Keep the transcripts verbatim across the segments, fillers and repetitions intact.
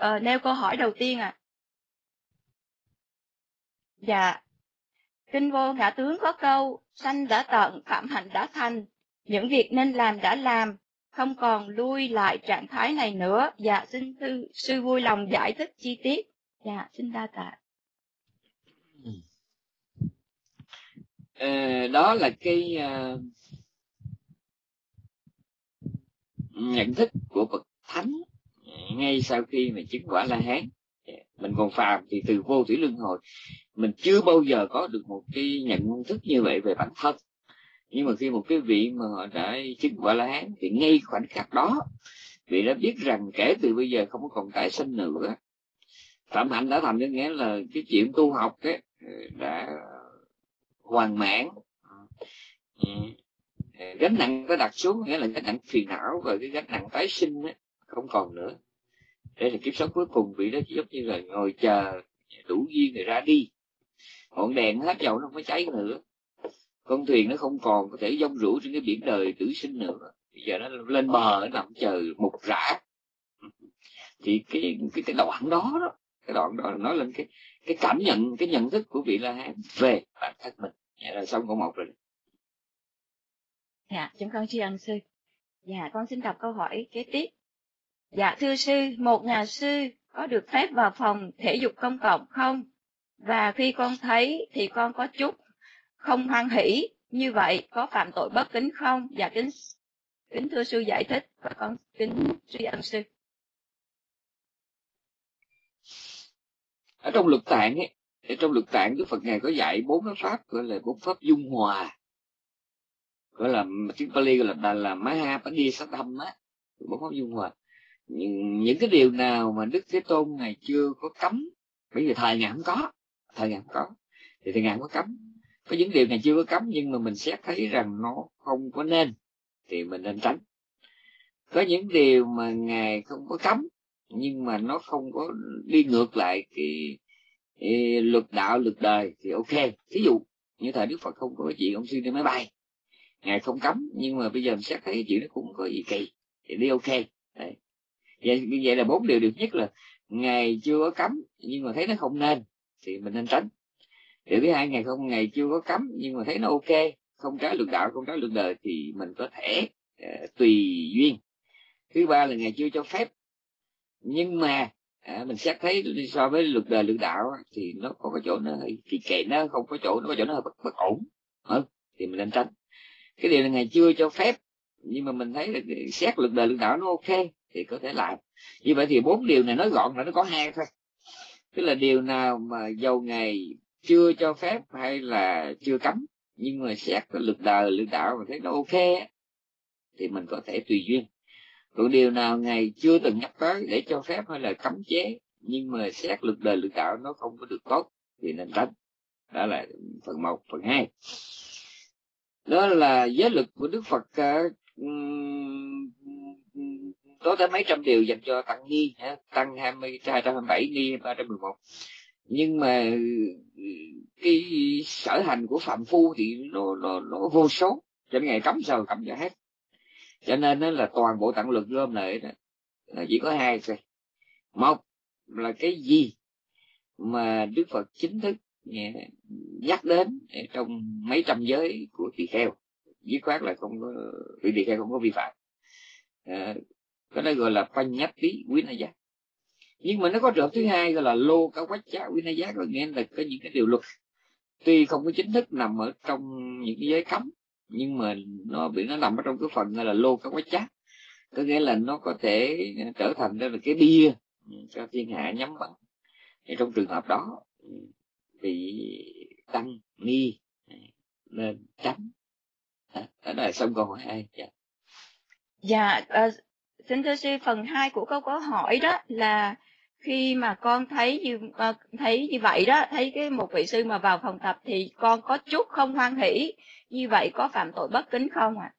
uh, nêu câu hỏi đầu tiên ạ. À. Dạ, kinh vô ngã tướng có câu, sanh đã tận, phạm hạnh đã thành, những việc nên làm đã làm, không còn lui lại trạng thái này nữa. Dạ, xin thư, sư vui lòng giải thích chi tiết. Dạ, xin đa tạ. À, đó là cái uh, nhận thức của bậc thánh ngay sau khi mà chứng quả La Hán. Mình còn phàm thì từ vô thủy luân hồi mình chưa bao giờ có được một cái nhận thức như vậy về bản thân. Nhưng mà khi một cái vị mà họ đã chứng quả La Hán thì ngay khoảnh khắc đó vị đã biết rằng kể từ bây giờ không có còn tái sinh nữa. Phạm hạnh đã thành, có nghĩa là cái chuyện tu học ấy đã hoàn mãn, gánh nặng đã đặt xuống, nghĩa là gánh nặng phiền não và cái gánh nặng tái sinh ấy, không còn nữa. Đây là kiếp sống cuối cùng, vị đó chỉ giống như là ngồi chờ đủ duyên rồi ra đi. Ngọn đèn hết dầu nó không có cháy nữa, con thuyền nó không còn có thể dông rủi trên cái biển đời tử sinh nữa, bây giờ nó lên bờ nó nằm chờ mục rã. Thì cái cái cái đoạn đó đó cái đoạn đó nói lên cái cái cảm nhận, cái nhận thức của vị La Hán về bản thân mình. Dạ, là xong câu một rồi. Dạ, chúng con tri ân sư. Dạ, con xin đọc câu hỏi kế tiếp. Dạ, thưa sư, một nhà sư có được phép vào phòng thể dục công cộng không? Và khi con thấy thì con có chút không hoan hỷ, như vậy có phạm tội bất kính không? Dạ, kính kính thưa sư giải thích, và con kính tri ân sư. Ở trong luật tạng ấy, ở trong luật tạng Đức Phật ngài có dạy bốn cái pháp gọi là bốn pháp dung hòa, gọi là tiếng Pali gọi là là, là Mahapadisattham á, bốn pháp dung hòa. những, những cái điều nào mà Đức Thế Tôn ngài chưa có cấm, bởi vì thời ngài không có thời ngài không có thì thời ngài không có cấm. Có những điều ngài chưa có cấm nhưng mà mình xét thấy rằng nó không có nên thì mình nên tránh. Có những điều mà ngài không có cấm nhưng mà nó không có đi ngược lại cái, cái luật đạo luật đời thì ok. Ví dụ như thời Đức Phật không có chuyện ông sư đi máy bay, ngài không cấm nhưng mà bây giờ mình xét thấy cái chuyện nó cũng có gì kỳ thì đi ok. Đấy. Vậy, vậy là bốn điều. Điều nhất là ngài chưa có cấm nhưng mà thấy nó không nên thì mình nên tránh. Điều thứ hai, ngày không ngày chưa có cấm nhưng mà thấy nó ok, không trái luật đạo, không trái luật đời thì mình có thể uh, tùy duyên. Thứ ba là ngày chưa cho phép nhưng mà à, mình xét thấy so với luật đời luật đạo thì nó có cái chỗ nó kỳ kệ, nó không có chỗ, nó có chỗ nó hơi bất, bất ổn ừ, thì mình nên tránh. Cái điều là ngày chưa cho phép nhưng mà mình thấy là xét luật đời luật đạo nó ok thì có thể làm. Như vậy thì bốn điều này nói gọn là nó có hai thôi. Tức là điều nào mà dầu ngày chưa cho phép hay là chưa cấm nhưng mà xét cái luật đời luật đạo mà thấy nó ok thì mình có thể tùy duyên. Còn điều nào ngày chưa từng nhắc tới để cho phép hay là cấm chế nhưng mà xét luật đời luật đạo nó không có được tốt thì nên tránh. Đó là phần một. Phần hai, đó là giới luật của Đức Phật có tới mấy trăm điều dành cho tăng ni, tăng hai mươi, hai trăm hai mươi bảy, ni ba trăm mười một. Nhưng mà cái sở hành của phàm phu thì nó, nó, nó vô số, cho nên ngày cấm sao cấm cho hết. Cho nên nó là toàn bộ tạng luật gom lại đó là chỉ có hai thôi. Một là cái gì mà Đức Phật chính thức nhắc đến trong mấy trăm giới của tỳ kheo, dứt khoát là không có, vị tỳ kheo không có vi phạm, à, cái đó gọi là Panyati Vinaya. Nhưng mà nó có trường thứ hai gọi là Lô Cá Quách Chá Vinaya, có nghĩa là có những cái điều luật tuy không có chính thức nằm ở trong những cái giới cấm nhưng mà nó bị nó nằm ở trong cái phần gọi là Lô Cá Quách Chá, có nghĩa là nó có thể trở thành đó là cái bia cho thiên hạ nhắm bắn. Trong trường hợp đó thì tăng ni nên tránh. Đó là xong câu hỏi hai. Dạ, dạ uh, xin thưa sư, phần hai của câu câu hỏi đó là khi mà con thấy như uh, thấy như vậy đó, thấy cái một vị sư mà vào phòng tập thì con có chút không hoan hỷ, như vậy có phạm tội bất kính không ạ? À?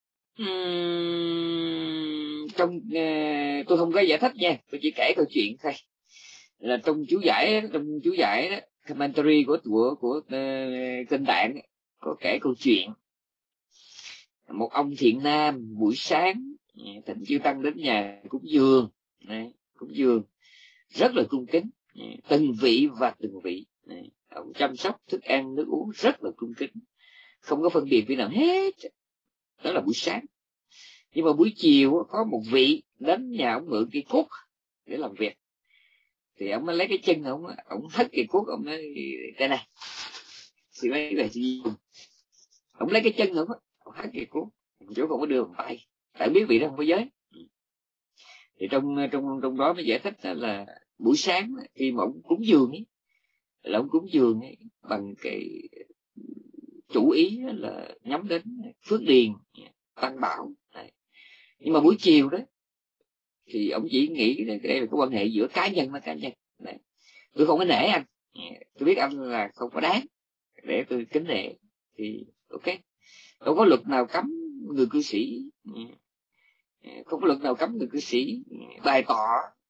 Uhm, trong uh, tôi không có giải thích nha, tôi chỉ kể câu chuyện thôi. Là trong chú giải, trong chú giải đó, commentary của của của uh, kinh Tạng có kể câu chuyện một ông thiện nam buổi sáng thịnh chư tăng đến nhà cúng dường, cúng dường rất là cung kính, từng vị và từng vị. Ông chăm sóc thức ăn nước uống rất là cung kính, không có phân biệt vị nào hết. Đó là buổi sáng. Nhưng mà buổi chiều có một vị đến nhà ông mượn cây cuốc để làm việc, thì ông mới lấy cái chân ông ông hất cây cuốc, ông nói đây này, thì mấy cái gì ông lấy cái chân ông ông hất cây cuốc, chỗ không có đưa bằng tay, tại biết vị đó không có giới. Thì trong trong trong đó mới giải thích là buổi sáng khi mà ông cúng dường ấy, là ông cúng dường ấy, bằng cái chủ ý là nhắm đến phước điền tăng bảo. Nhưng mà buổi chiều đó thì ông chỉ nghĩ đây là cái quan hệ giữa cá nhân với cá nhân. Đấy. Tôi không có nể anh, tôi biết anh là không có đáng để tôi kính nể, thì ok. Đâu có luật nào cấm người cư sĩ, không có luật nào cấm người cư sĩ bày tỏ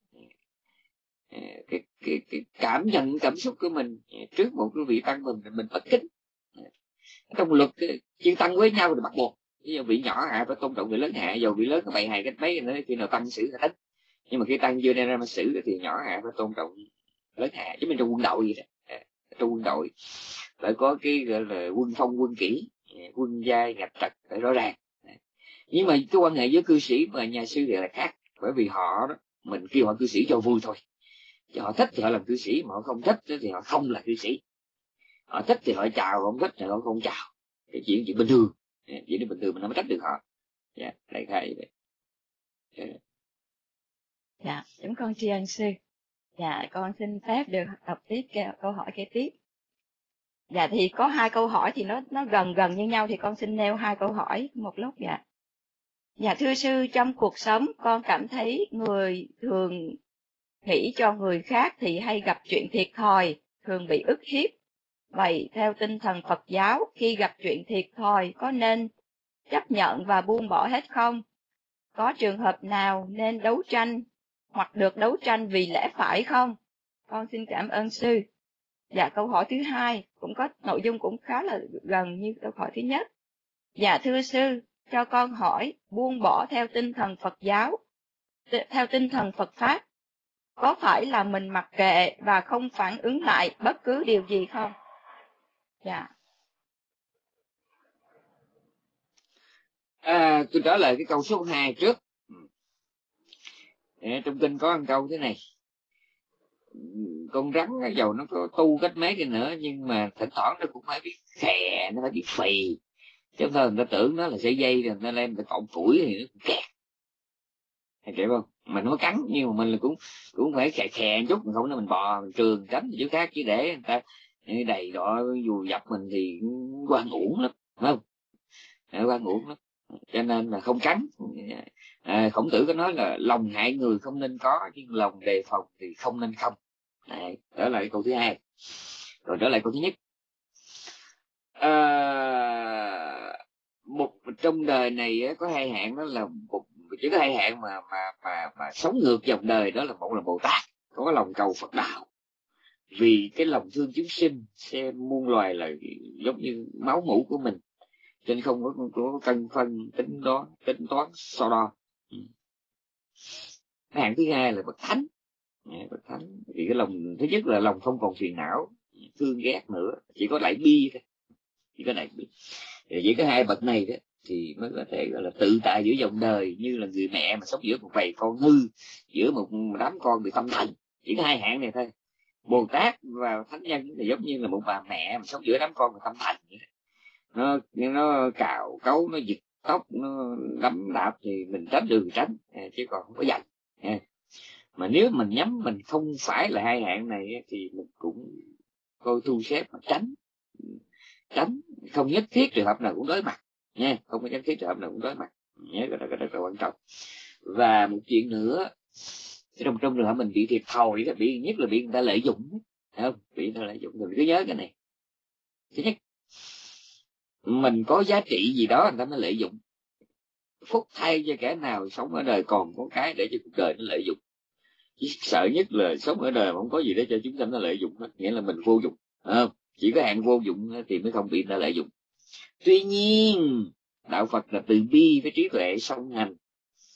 cái, cái, cái cảm nhận cảm xúc của mình trước một cái vị tăng mình mình bất kính. Trong luật chư tăng với nhau thì bắt buộc, ví dụ vị nhỏ hạ phải tôn trọng người lớn hạ, dù vị lớn có bày hài cách mấy nữa khi nào tăng xử là thích, nhưng mà khi tăng chưa đem ra mà xử thì nhỏ hạ phải tôn trọng lớn hạ. Chứ mình trong quân đội gì đó, trong quân đội phải có cái gọi là quân phong quân kỷ, quân giai ngạch trật phải rõ ràng. Nhưng mà cái quan hệ với cư sĩ và nhà sư thì là khác, bởi vì họ đó mình kêu họ cư sĩ cho vui thôi, chứ họ thích thì họ làm cư sĩ, mà họ không thích thì họ không là cư sĩ. Họ thích thì họ chào, không thích thì họ không chào. Cái chuyện chuyện bình thường, chuyện đó bình thường, mình không trách được họ. Dạ, đại khái vậy. Dạ, chúng con tri ân sư. Dạ, con xin phép được đọc tiếp câu hỏi kế tiếp. Dạ, thì có hai câu hỏi thì nó nó gần gần như nhau, thì con xin nêu hai câu hỏi một lúc. Dạ. Dạ, thưa sư, trong cuộc sống con cảm thấy người thường nghĩ cho người khác thì hay gặp chuyện thiệt thòi, thường bị ức hiếp. Vậy theo tinh thần Phật giáo, khi gặp chuyện thiệt thòi có nên chấp nhận và buông bỏ hết không? Có trường hợp nào nên đấu tranh hoặc được đấu tranh vì lẽ phải không? Con xin cảm ơn sư. Dạ, câu hỏi thứ hai cũng có nội dung cũng khá là gần như câu hỏi thứ nhất. Dạ, thưa sư, cho con hỏi buông bỏ theo tinh thần Phật giáo, theo tinh thần Phật Pháp, có phải là mình mặc kệ và không phản ứng lại bất cứ điều gì không? Dạ. À, tôi trả lời cái câu số hai trước. Trong kinh có một câu thế này: con rắn dầu nó có tu cách mấy đi nữa, nhưng mà thỉnh thoảng nó cũng phải biết khè, nó phải biết phì, chứ không thôi người ta tưởng nó là sợi dây rồi người ta lên người ta cọng phủi thì nó cũng kẹt, hay hiểu không? Mình nó cắn nhưng mà mình là cũng cũng phải khè khè một chút, không là mình bò mình trường tránh chỗ khác, chứ để người ta đầy đọ dù dập mình thì quan uổng lắm, phải không? Quan uổng lắm, cho nên là không cắn. À, Khổng Tử có nói là lòng hại người không nên có, nhưng lòng đề phòng thì không nên không. Đấy, đó là cái câu thứ hai. Rồi trở lại câu thứ nhất. À, một trong đời này có hai hạng, đó là một, chỉ có hai hạng mà mà mà mà sống ngược dòng đời, đó là một là Bồ Tát có cái lòng cầu Phật đạo, vì cái lòng thương chúng sinh xem muôn loài là giống như máu mủ của mình, cho nên không có, có cân phân tính đó tính toán so đo. Cái hạng thứ hai là Bậc Thánh. Bậc Thánh vì cái lòng thứ nhất là lòng không còn phiền não thương ghét nữa, chỉ có đại bi thôi, chỉ có đại bi. Thì chỉ có hai bậc này đó thì mới có thể gọi là tự tại giữa dòng đời, như là người mẹ mà sống giữa một bầy con hư, giữa một đám con bị tâm thần. Chỉ có hai hạng này thôi. Bồ Tát và thánh nhân thì giống như là một bà mẹ mà sống giữa đám con bị tâm thần, nó nó cào cấu, nó giật tóc, nó đấm đạp thì mình tránh đường tránh, chứ còn không có giành. Mà nếu mình nhắm mình không phải là hai hạng này thì mình cũng coi thu xếp mà tránh tránh không nhất thiết trường hợp nào cũng đối mặt nha, không có nhất thiết trường hợp nào cũng đối mặt nhé, cái đó rất là quan trọng. Và một chuyện nữa, trong trong trường hợp mình bị thiệt thòi đó, bị nhất là bị người ta lợi dụng, phải không? Bị người ta lợi dụng, mình cứ nhớ cái này. Thứ nhất, mình có giá trị gì đó người ta mới lợi dụng. Phúc thay cho kẻ nào sống ở đời còn có cái để cho cuộc đời nó lợi dụng. Chỉ sợ nhất là sống ở đời mà không có gì để cho chúng ta nó lợi dụng hết, nghĩa là mình vô dụng. À, chỉ có hạng vô dụng thì mới không bị người ta lợi dụng. Tuy nhiên đạo Phật là từ bi với trí tuệ song hành,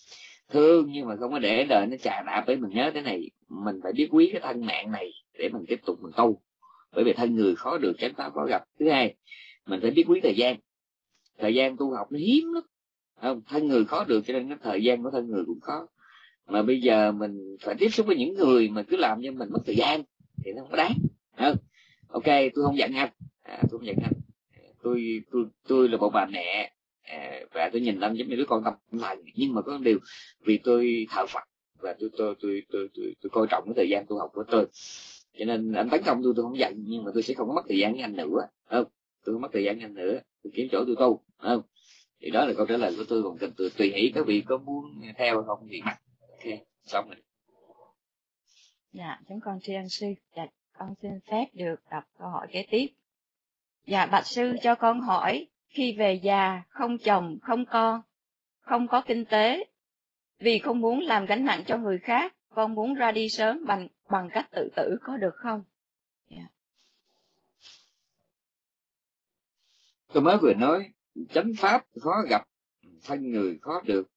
thương nhưng mà không có để đời nó chà đạp. Bởi mình nhớ thế này, mình phải biết quý cái thân mạng này để mình tiếp tục mình tu, bởi vì thân người khó được, chánh pháp khó gặp. Thứ hai, mình phải biết quý thời gian. Thời gian tu học nó hiếm lắm, không? Thân người khó được cho nên cái thời gian của thân người cũng khó. Mà bây giờ mình phải tiếp xúc với những người mà cứ làm cho mình mất thời gian thì nó không có đáng, không? Ok, tôi không giận anh, à, tôi không giận anh. Tôi tôi tôi là một bà mẹ, à, và tôi nhìn anh giống như đứa con tâm lành, nhưng mà có điều vì tôi thờ Phật và tôi tôi tôi tôi tôi, tôi coi trọng cái thời gian tu học của tôi, cho nên anh tấn công tôi tôi không giận, nhưng mà tôi sẽ không mất thời gian với anh nữa, không? Tôi không mất thời gian với anh nữa, tôi kiếm chỗ tôi tu, không? Thì đó là câu trả lời của tôi. Còn tôi tùy hỷ các vị có muốn theo không thì mặc. Ok, xong rồi. Dạ, chúng con tri ân sư. Dạ, con xin phép được đọc câu hỏi kế tiếp. Dạ, bạch sư cho con hỏi, khi về già, không chồng, không con, không có kinh tế, vì không muốn làm gánh nặng cho người khác, con muốn ra đi sớm bằng bằng cách tự tử có được không? Yeah. Tôi mới vừa nói, chánh pháp khó gặp, thân người khó được.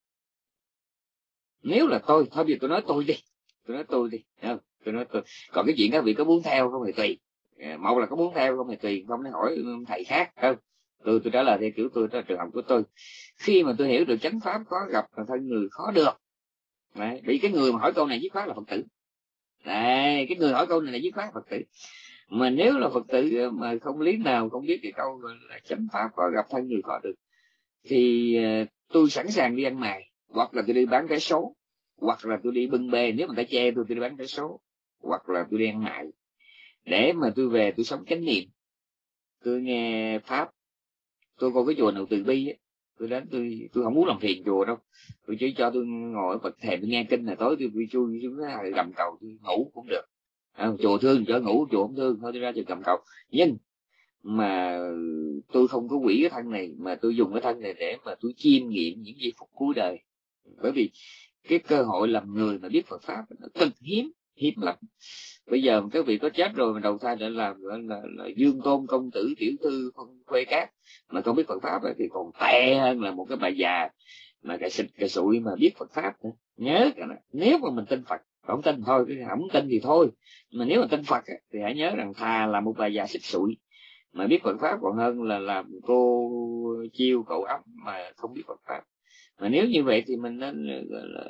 Nếu là tôi, thôi bây giờ tôi nói tôi đi, tôi nói tôi đi, không? Tôi nói tôi. Còn cái chuyện các vị có muốn theo không thì tùy. Một là có muốn theo không thì tùy, không để hỏi thầy khác, không? Tôi tôi trả lời theo kiểu tôi, đó là trường hợp của tôi. Khi mà tôi hiểu được chánh pháp khó gặp và thân người khó được, đấy, vì cái người mà hỏi câu này dứt khoát là Phật tử. Đấy, cái người hỏi câu này là dứt khoát Phật tử. Mà nếu là Phật tử mà không lý nào không biết cái câu gọi là chánh pháp khó gặp thân người khó được, thì tôi sẵn sàng đi ăn mày, hoặc là tôi đi bán vé số, hoặc là tôi đi bưng bê, nếu mà ta che tôi tôi đi bán vé số, hoặc là tôi đi ăn mày, để mà tôi về tôi sống chánh niệm, tôi nghe pháp. Tôi coi cái chùa nào từ bi ấy, tôi đến tôi tôi không muốn làm phiền chùa đâu, tôi chỉ cho tôi ngồi ở bậc thềm tôi nghe kinh, là tối tôi đi chui xuống cái gầm cầu tôi ngủ cũng được. À, chùa thương cho ngủ, chùa không thương thôi tôi ra chùa gầm cầu. Nhưng mà tôi không có quỷ cái thân này, mà tôi dùng cái thân này để mà tôi chiêm nghiệm những giây phút cuối đời. Bởi vì cái cơ hội làm người mà biết Phật pháp nó cực hiếm, hiếm lắm. Bây giờ các vị có chết rồi mà đầu thai để làm gọi là, là dương tôn công tử tiểu thư không khuê cát mà không biết Phật pháp ấy, thì còn tệ hơn là một cái bà già mà cái xịt cái sụi mà biết Phật pháp nữa. Nhớ cái này, nếu mà mình tin Phật, không tin thôi, không tin thì thôi, mà nếu mà tin Phật ấy, thì hãy nhớ rằng thà là một bà già xịt sụi mà biết Phật pháp còn hơn là làm cô chiêu cậu ấm mà không biết Phật pháp. Mà nếu như vậy thì mình nên gọi là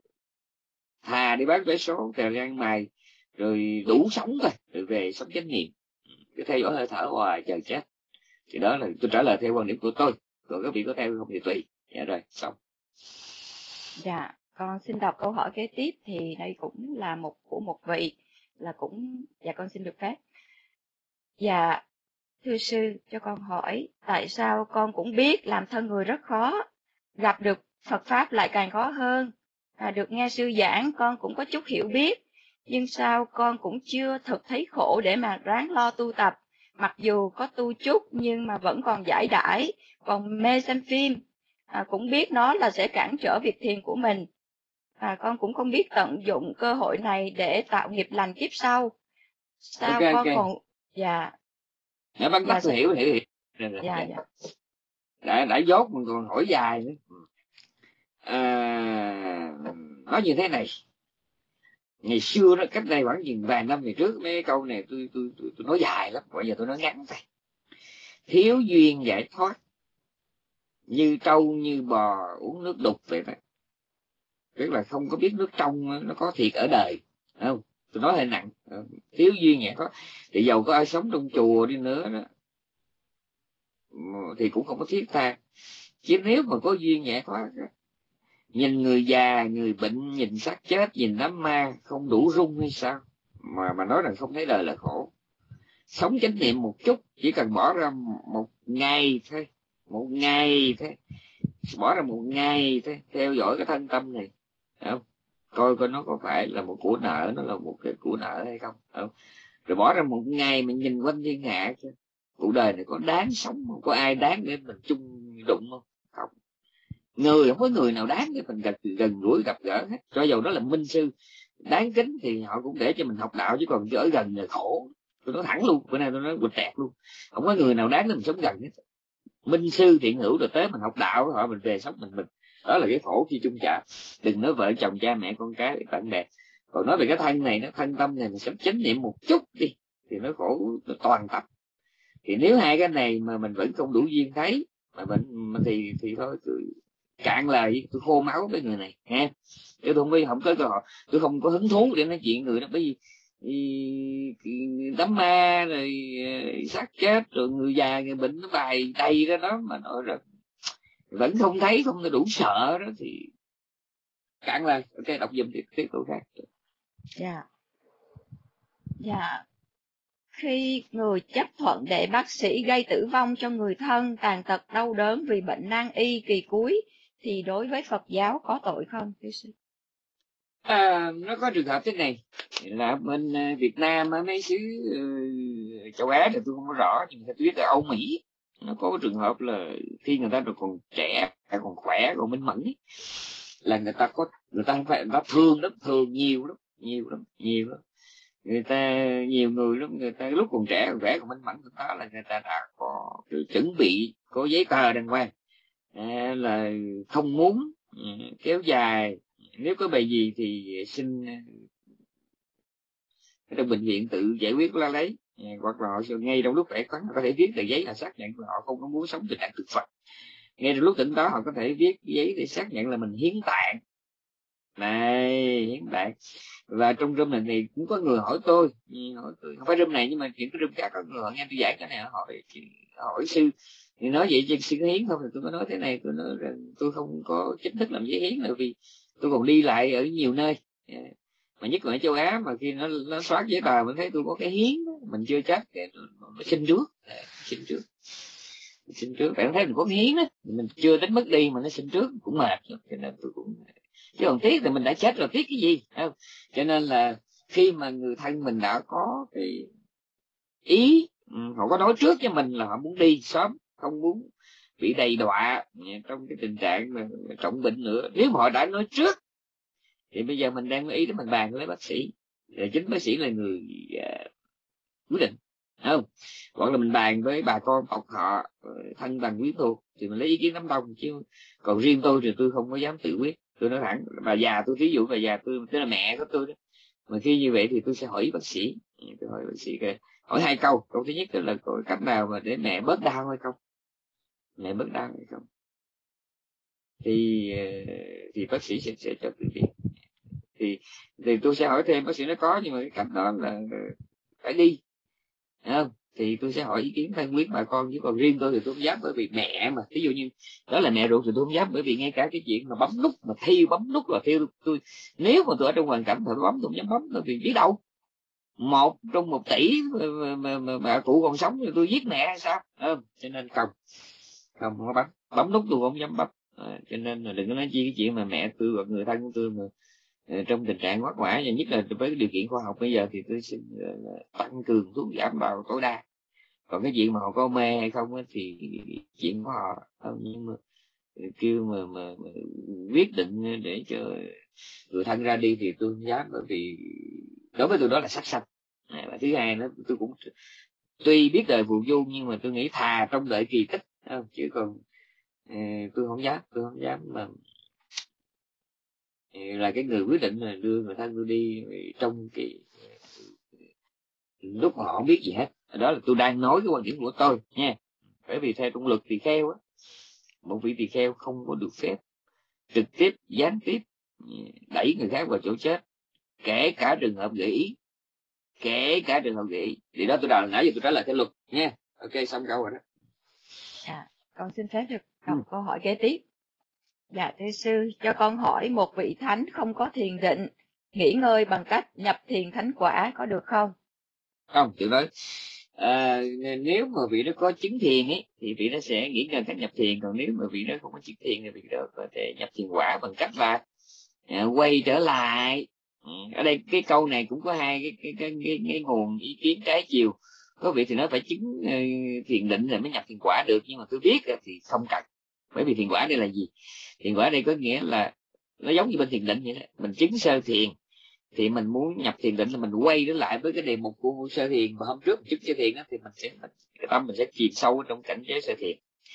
thà đi bán vé số, thà đi ăn mày, rồi đủ sống thôi, rồi về sống chánh niệm, cứ theo dõi hơi thở hoài chờ chết. Thì đó là tôi trả lời theo quan điểm của tôi, còn các vị có theo không thì tùy. Dạ rồi, xong. Dạ, con xin đọc câu hỏi kế tiếp, thì đây cũng là một của một vị, là cũng, dạ con xin được phép. Dạ, thưa sư, cho con hỏi, tại sao con cũng biết làm thân người rất khó, gặp được Phật Pháp lại càng khó hơn, à, được nghe sư giảng con cũng có chút hiểu biết, nhưng sao con cũng chưa thực thấy khổ để mà ráng lo tu tập, mặc dù có tu chút nhưng mà vẫn còn giải đãi, còn mê xem phim, à, cũng biết nó là sẽ cản trở việc thiền của mình. À, con cũng không biết tận dụng cơ hội này để tạo nghiệp lành kiếp sau. Sao Ok, con ok. còn... Dạ. Dạ, bắt bắt tôi hiểu, hiểu, hiểu. Rồi, rồi, Dạ, dạ. dạ. Đã, đã dốt mình còn hỏi dài nữa. À, nói như thế này, ngày xưa đó, cách đây khoảng chừng vài năm về trước, mấy câu này tôi tôi tôi, tôi nói dài lắm, bây giờ tôi nói ngắn thôi. Thiếu duyên giải thoát, như trâu như bò uống nước đục vậy đó. Tức là không có biết nước trong nó có thiệt ở đời, không? Tôi nói hơi nặng. Thiếu duyên giải thoát thì dầu có ai sống trong chùa đi nữa đó thì cũng không có thiết tha. Chứ nếu mà có duyên giải thoát đó, nhìn người già, người bệnh, nhìn xác chết, nhìn đám ma không đủ rung hay sao mà mà nói rằng không thấy đời là khổ. Sống chánh niệm một chút, chỉ cần bỏ ra một ngày thôi, một ngày thôi, bỏ ra một ngày thôi, theo dõi cái thân tâm này, không? Coi coi nó có phải là một của nợ, nó là một cái của nợ hay không, không? Rồi bỏ ra một ngày mình nhìn quanh thiên hạ chứ, cuộc đời này có đáng sống không? Có ai đáng để mình chung đụng không? Không. Người không có người nào đáng để mình gần gần gũi gặp gỡ hết. Cho dầu đó là minh sư đáng kính thì họ cũng để cho mình học đạo, chứ còn ở gần là khổ. Tôi nói thẳng luôn, bữa nay tôi nói quịch tẹt luôn, không có người nào đáng để mình sống gần hết. Minh sư thiện hữu rồi tới mình học đạo họ, mình về sống mình mình Đó là cái khổ khi chung chạm. Đừng nói vợ chồng, cha mẹ, con cái, bạn bè. Còn nói về cái thân này, nó thân tâm này, mình sắp chánh niệm một chút đi thì nó khổ, nó toàn tập. Thì nếu hai cái này mà mình vẫn không đủ duyên thấy mà mình, mình thì thì thôi, tôi cạn lời, tôi khô máu với người này ha. Chứ tôi không có không có cơ hội, tôi không có hứng thú để nói chuyện người đó, bởi vì đám ma rồi xác chết rồi người già người bệnh nó bài đầy ra đó mà nói rồi vẫn không thấy, không đủ sợ đó thì cạn lời. Ok, đọc giùm tiếp tiếp câu khác. Dạ. Dạ. Khi người chấp thuận để bác sĩ gây tử vong cho người thân tàn tật đau đớn vì bệnh nan y kỳ cuối thì đối với Phật giáo có tội không, thưa sư? À, nó có trường hợp thế này là bên Việt Nam mấy xứ uh, châu Á thì tôi không có rõ, nhưng mà tôi biết ở Âu Mỹ nó có trường hợp là khi người ta còn trẻ, còn khỏe, còn minh mẫn ấy, là người ta có người ta không phải người ta thương lắm, thường nhiều lắm, nhiều lắm, nhiều lắm. Người ta nhiều người lắm, người ta lúc còn trẻ, còn khỏe, còn minh mẫn, người ta là người ta đã có chuẩn bị, có giấy tờ đàng hoàng, à, là không muốn uh, kéo dài. Nếu có bề gì thì xin trong bệnh viện tự giải quyết la lấy, hoặc là họ ngay trong lúc khỏe khoắn họ có thể viết tờ giấy là xác nhận là họ không có muốn sống tình trạng thực vật. Ngay trong lúc tỉnh đó họ có thể viết giấy để xác nhận là mình hiến tạng này, hiến tạng. Và trong room này thì cũng có người hỏi tôi, hỏi tôi không phải room này nhưng mà những cái room khác có người họ nghe tôi giải cái này, họ hỏi hỏi sư thì nói vậy chứ sư có hiến không, thì tôi có nói thế này, tôi nói rằng tôi không có chính thức làm giấy hiến, bởi vì tôi còn đi lại ở nhiều nơi, mà nhất là ở châu Á, mà khi nó nó soát giấy tờ mình thấy tôi có cái hiến đó, mình chưa chắc nó xin trước, xin trước xin trước bạn thấy mình có hiến đó, mình chưa tính mất đi mà nó xin trước cũng mệt, cho nên tôi cũng, chứ còn tiếc thì mình đã chết rồi, tiếc cái gì không? Cho nên là khi mà người thân mình đã có cái ý, họ có nói trước cho mình là họ muốn đi sớm, không muốn bị đầy đọa trong cái tình trạng mà trọng bệnh nữa. Nếu mà họ đã nói trước thì bây giờ mình đang có ý để mình bàn với bác sĩ, rồi chính bác sĩ là người uh, quyết định, không? Hoặc là mình bàn với bà con tộc họ, thân bằng quyến thuộc thì mình lấy ý kiến đám đông, chứ còn riêng tôi thì tôi không có dám tự quyết. Tôi nói thẳng, bà già tôi, ví dụ bà già tôi, tức là mẹ của tôi đó, mà khi như vậy thì tôi sẽ hỏi ý bác sĩ, tôi hỏi bác sĩ hỏi hai câu. Câu thứ nhất là có cách nào mà để mẹ bớt đau hay không, mẹ bớt đau hay không, thì thì bác sĩ sẽ sẽ cho tôi biết. thì thì tôi sẽ hỏi thêm, bác sĩ nói có, nhưng mà cái cách đó là phải đi, không? Thì tôi sẽ hỏi ý kiến thân quyết bà con, chứ còn riêng tôi thì tôi không dám, bởi vì mẹ mà, ví dụ như đó là mẹ ruột thì tôi không dám, bởi vì ngay cả cái chuyện mà bấm nút mà thiêu, bấm nút là thiêu tôi, nếu mà tôi ở trong hoàn cảnh phải bấm tôi không dám bấm, bởi vì biết đâu một trong một tỷ mà, mà, mà bà cụ còn sống thì tôi giết mẹ hay sao, không? Cho nên không không có bấm bấm nút tôi không dám bấm. À, cho nên là đừng có nói chi cái chuyện mà mẹ tôi hoặc người thân của tôi mà trong tình trạng quá quả, và nhất là với điều kiện khoa học bây giờ thì tôi xin tăng cường thuốc giảm bạo tối đa. Còn cái chuyện mà họ có mê hay không thì chuyện của họ không, nhưng mà kêu mà, mà, mà quyết định để cho người thân ra đi thì tôi không dám, bởi vì đối với tôi đó là sát sanh. Và thứ hai nữa, tôi cũng tuy biết đời phù du nhưng mà tôi nghĩ thà trong đợi kỳ tích, không? Chứ còn tôi không dám, tôi không dám mà là cái người quyết định là đưa người thân tôi đi trong cái lúc mà họ không biết gì hết. Đó là tôi đang nói cái quan điểm của tôi nha. Bởi vì theo trong luật tỳ kheo á, một vị tỳ kheo không có được phép trực tiếp, gián tiếp đẩy người khác vào chỗ chết, kể cả trường hợp gợi ý, kể cả trường hợp gợi ý. Thì đó tôi đào nãy giờ tôi trả lời theo luật nha. Ok, xong câu rồi đó. À, con xin phép được đọc ừ. câu hỏi kế tiếp. Dạ thưa sư, cho con hỏi, một vị thánh không có thiền định, nghỉ ngơi bằng cách nhập thiền thánh quả có được không? Không, tôi nói à, nếu mà vị đó có chứng thiền ấy thì vị đó sẽ nghỉ ngơi cách nhập thiền, còn nếu mà vị đó không có chứng thiền thì vị đó có thể nhập thiền quả bằng cách là à, quay trở lại. Ở đây cái câu này cũng có hai cái cái cái, cái, cái nguồn ý kiến trái chiều. Có vị thì nói phải chứng uh, thiền định rồi mới nhập thiền quả được, nhưng mà tôi biết thì không cần, bởi vì thiền quả đây là gì? Thiền quả đây có nghĩa là nó giống như bên thiền định vậy đó. Mình chứng sơ thiền thì mình muốn nhập thiền định là mình quay trở lại với cái đề mục của sơ thiền, và hôm trước chứng sơ thiền đó thì mình sẽ mình, cái tâm mình sẽ chìm sâu trong cảnh giới sơ thiền.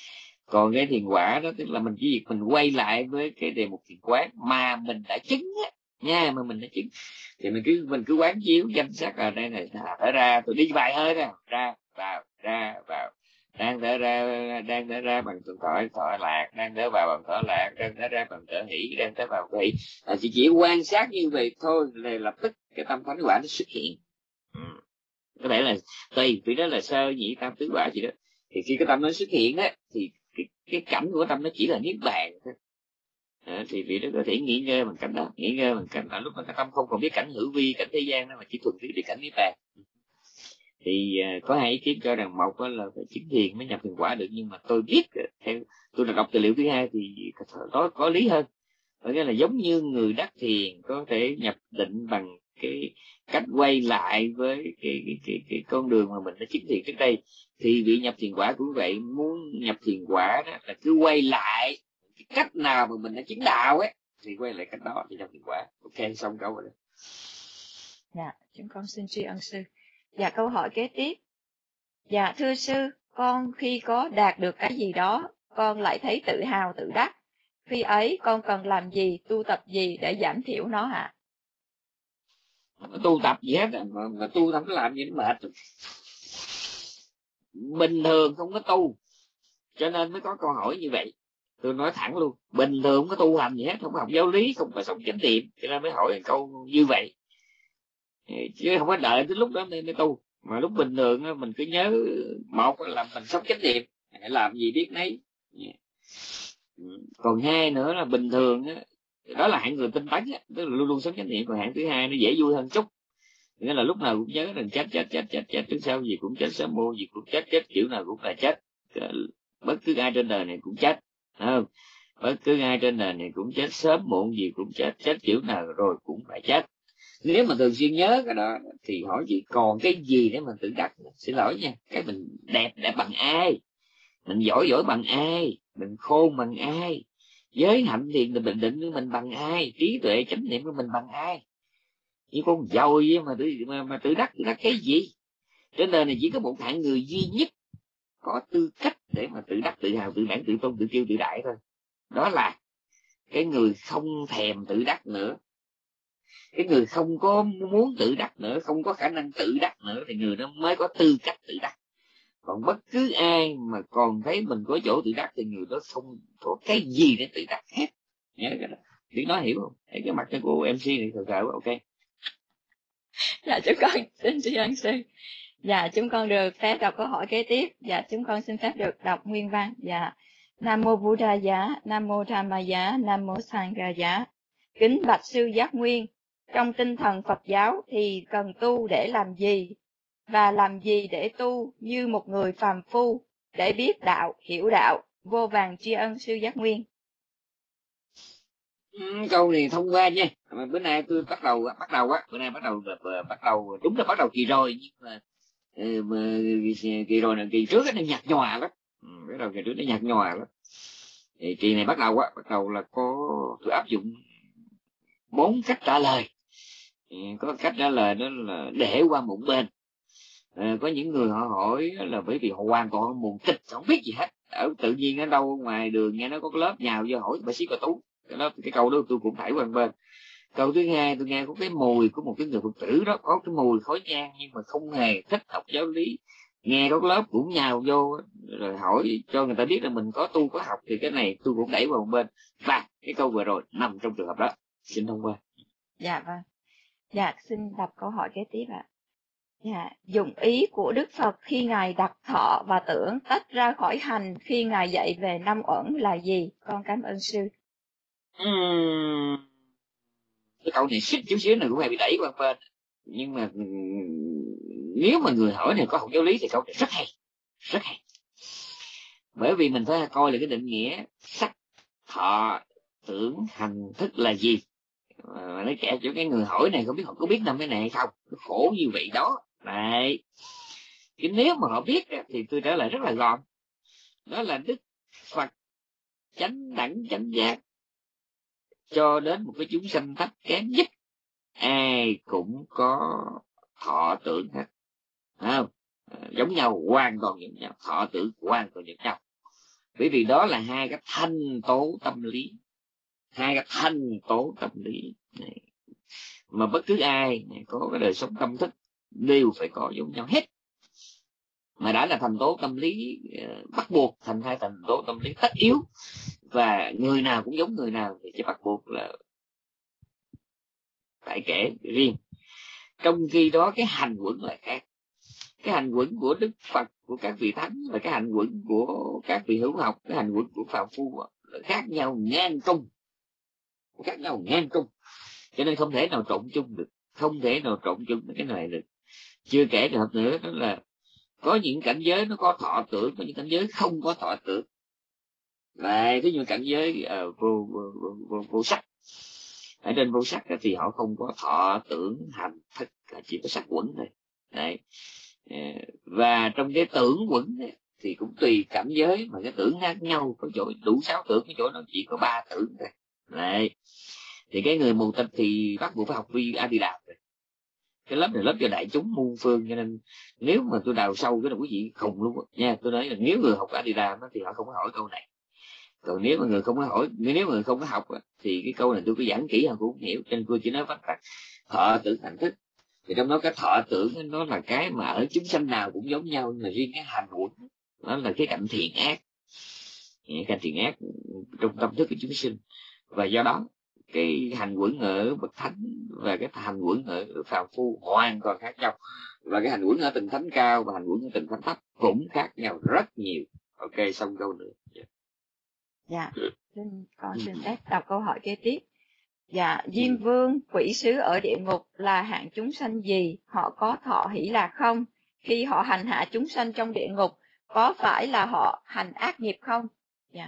Còn cái thiền quả đó tức là mình chỉ việc mình quay lại với cái đề mục thiền quán mà mình đã chứng á nha, mà mình đã chứng thì mình cứ mình cứ quán chiếu danh sắc ở đây này, thở ra tôi đi vài hơi ra, ra vào ra vào, đang thở ra đang thở ra bằng thở thọ lạc, đang thở vào bằng thở lạc, đang thở ra bằng thở hỷ, đang thở vào thở hỷ. À, chỉ chỉ quan sát như vậy thôi là lập tức cái tâm thánh quả nó xuất hiện. Ừ. Có thể là tùy vì đó là sơ nhị tam tứ quả gì đó, thì khi cái tâm nó xuất hiện á thì cái, cái cảnh của tâm nó chỉ là niết bàn thôi. À, thì vị đó có thể nghỉ ngơi bằng cảnh đó, nghỉ ngơi bằng cảnh là lúc mà cái tâm không còn biết cảnh hữu vi, cảnh thế gian đó, mà chỉ thuần túy biết cảnh niết bàn. Thì uh, có hai ý kiến cho rằng một là phải chứng thiền mới nhập thiền quả được, nhưng mà tôi biết theo tôi đã đọc tài liệu thứ hai thì có có lý hơn, có nghĩa là giống như người đắc thiền có thể nhập định bằng cái cách quay lại với cái cái cái, cái con đường mà mình đã chứng thiền trước đây, thì vị nhập thiền quả cũng vậy, muốn nhập thiền quả đó là cứ quay lại cái cách nào mà mình đã chứng đạo ấy, thì quay lại cách đó thì nhập thiền quả. Ok, xong câu rồi đó. Dạ, chúng con xin tri ân sư. Dạ, câu hỏi kế tiếp. Dạ, thưa sư, con khi có đạt được cái gì đó, con lại thấy tự hào tự đắc. Khi ấy con cần làm gì, tu tập gì để giảm thiểu nó hả? Tu tập gì hết mà, mà tu không có làm gì nó mệt. Bình thường không có tu, cho nên mới có câu hỏi như vậy. Tôi nói thẳng luôn, bình thường không có tu hành gì hết, không học giáo lý, không có sống chánh niệm, cho nên mới hỏi câu như vậy, chứ không có đợi tới lúc đó mới, mới tu. Mà lúc bình thường mình cứ nhớ, một là mình sống chánh niệm, làm gì biết nấy. Còn hai nữa là bình thường đó là hạng người tinh tấn, tức là luôn luôn sống chánh niệm. Còn hạng thứ hai nó dễ vui hơn chút, nghĩa là lúc nào cũng nhớ rằng chết chết chết chết chết trước sau gì cũng chết, sớm muộn gì cũng chết, chết kiểu nào cũng là chết, bất cứ ai trên đời này cũng chết, không? Bất cứ ai trên đời này cũng chết, sớm muộn gì cũng chết, chết kiểu nào rồi cũng phải chết. Nếu mà thường xuyên nhớ cái đó thì hỏi chị còn cái gì để mình tự đắc. Xin lỗi nha, cái mình đẹp đẹp bằng ai, mình giỏi giỏi bằng ai, mình khôn bằng ai, giới hạnh thiện bình định của mình bằng ai, trí tuệ chánh niệm của mình bằng ai. Như con dồi mà tự mà, mà tự đắc tự đắc cái gì? Trên đời này chỉ có một hạng người duy nhất có tư cách để mà tự đắc tự hào tự mãn tự tôn tự kiêu tự đại thôi, đó là cái người không thèm tự đắc nữa, cái người không có muốn tự đắc nữa, không có khả năng tự đắc nữa, thì người đó mới có tư cách tự đắc. Còn bất cứ ai mà còn thấy mình có chỗ tự đắc thì người đó không có cái gì để tự đắc hết. Nhớ cái đó, tiếng nói hiểu không? Thấy cái mặt của em xê này thật sự ok. Dạ, chúng con xin tri ân sư. Dạ, chúng con được phép đọc câu hỏi kế tiếp. Dạ, chúng con xin phép được đọc nguyên văn. Dạ, Nam mô Buddhaya, Nam mô Dhammaya, Nam mô Sanghaya. Kính bạch sư Giác Nguyên, trong tinh thần Phật giáo thì cần tu để làm gì? Và làm gì để tu như một người phàm phu, để biết đạo, hiểu đạo? Vô vàn tri ân sư Giác Nguyên. Ừ, câu này thông qua nha. Mà bữa nay tôi bắt đầu bắt đầu á, bữa nay bắt đầu bắt đầu đúng là bắt đầu kỳ rồi, nhưng mà, mà kỳ rồi là kỳ trước nó nhạt nhòa lắm. Ừ, bắt đầu kỳ trước nó nhạt nhòa lắm. Thì kỳ này bắt đầu á, bắt đầu là có tôi áp dụng bốn cách trả lời. Ừ, có cách trả lời đó là để qua một bên. À, có những người họ hỏi là bởi vì họ hoàn toàn mù tịch, không biết gì hết. Ở tự nhiên ở đâu ngoài đường nghe nó có cái lớp nhào vô hỏi bà sĩ bà tú, cái đó cái câu đó tôi cũng thảy qua bên. Câu thứ hai tôi nghe có cái mùi của một cái người Phật tử đó, có cái mùi khói nhang nhưng mà không hề thích học giáo lý, nghe có lớp cũng nhào vô rồi hỏi cho người ta biết là mình có tu có học, thì cái này tôi cũng đẩy qua một bên. Và cái câu vừa rồi nằm trong trường hợp đó. Xin thông qua. Dạ vâng. Dạ, xin đọc câu hỏi kế tiếp ạ. Dạ, dụng ý của Đức Phật khi Ngài đặt thọ và tưởng tách ra khỏi hành khi Ngài dạy về năm uẩn là gì? Con cảm ơn sư. Uhm, cái câu này xích chút xíu này cũng hay bị đẩy qua bên, nhưng mà nếu mà người hỏi này có học giáo lý thì câu này rất hay, rất hay. Bởi vì mình phải coi là cái định nghĩa sắc thọ tưởng hành thức là gì. Mà nó kẹt cho cái người hỏi này không biết họ có biết năm cái này hay không, nó khổ như vậy đó. Này, chứ nếu mà họ biết thì tôi trả lời rất là gọn, đó là Đức Phật chánh đẳng chánh giác cho đến một cái chúng sanh thấp kém nhất, ai cũng có thọ tưởng hết, không? À, giống nhau, hoàn toàn giống nhau, thọ tưởng hoàn toàn giống nhau. Bởi vì đó là hai cái thanh tố tâm lý, hai cái thanh tố tâm lý này. Mà bất cứ ai có cái đời sống tâm thức đều phải có giống nhau hết. Mà đã là thành tố tâm lý bắt buộc, thành hai thành tố tâm lý tất yếu, và người nào cũng giống người nào, thì chỉ bắt buộc là phải kể riêng. Trong khi đó cái hành quẩn lại khác. Cái hành quẩn của Đức Phật, của các vị thánh, và cái hành quẩn của các vị hữu học, cái hành quẩn của phàm phu là khác nhau ngang trung, khác nhau ngang trung. Cho nên không thể nào trộn chung được, không thể nào trộn chung cái này được. Chưa kể trường hợp nữa, đó là có những cảnh giới nó có thọ tưởng, có những cảnh giới không có thọ tưởng. Vậy ví dụ cảnh giới uh, vô, vô, vô, vô, vô sắc, ở trên vô sắc thì họ không có thọ tưởng hành thức, chỉ có sắc quẩn thôi. Đấy. Và trong cái tưởng quẩn ấy, thì cũng tùy cảnh giới mà cái tưởng khác nhau, có chỗ đủ sáu tưởng, có chỗ nó chỉ có ba tưởng thôi. Đấy. Thì cái người mù tịch thì bắt buộc phải học vi A Di Đà rồi. Cái lớp này lớp cho đại chúng muôn phương, cho nên nếu mà tôi đào sâu cái là quý vị khùng luôn nha. Tôi nói là nếu người học A Di Đà thì họ không có hỏi câu này. Còn nếu mà người không có hỏi, nếu mà người không có học thì cái câu này tôi có giảng kỹ họ cũng không hiểu. Cho nên tôi chỉ nói vắt vặt thọ tưởng hành thức. Thì trong đó cái thọ tưởng nó là cái mà ở chúng sanh nào cũng giống nhau, nhưng mà riêng cái hành quẩn nó là cái cạnh thiện ác, cạnh thiện ác trong tâm thức của chúng sinh. Và do đó cái hành quẩn ở bậc thánh và cái hành quẩn ở phàm phu hoàn toàn khác nhau, và cái hành quẩn ở tầng thánh cao và hành quẩn ở tầng thánh thấp cũng khác nhau rất nhiều. Ok, xong câu nữa. Yeah. Dạ, xin con xin phép đọc câu hỏi kế tiếp. Dạ, Diêm Vương, quỷ sứ ở địa ngục là hạng chúng sanh gì? Họ có thọ hỷ lạc không? Khi họ hành hạ chúng sanh trong địa ngục, có phải là họ hành ác nghiệp không? Dạ.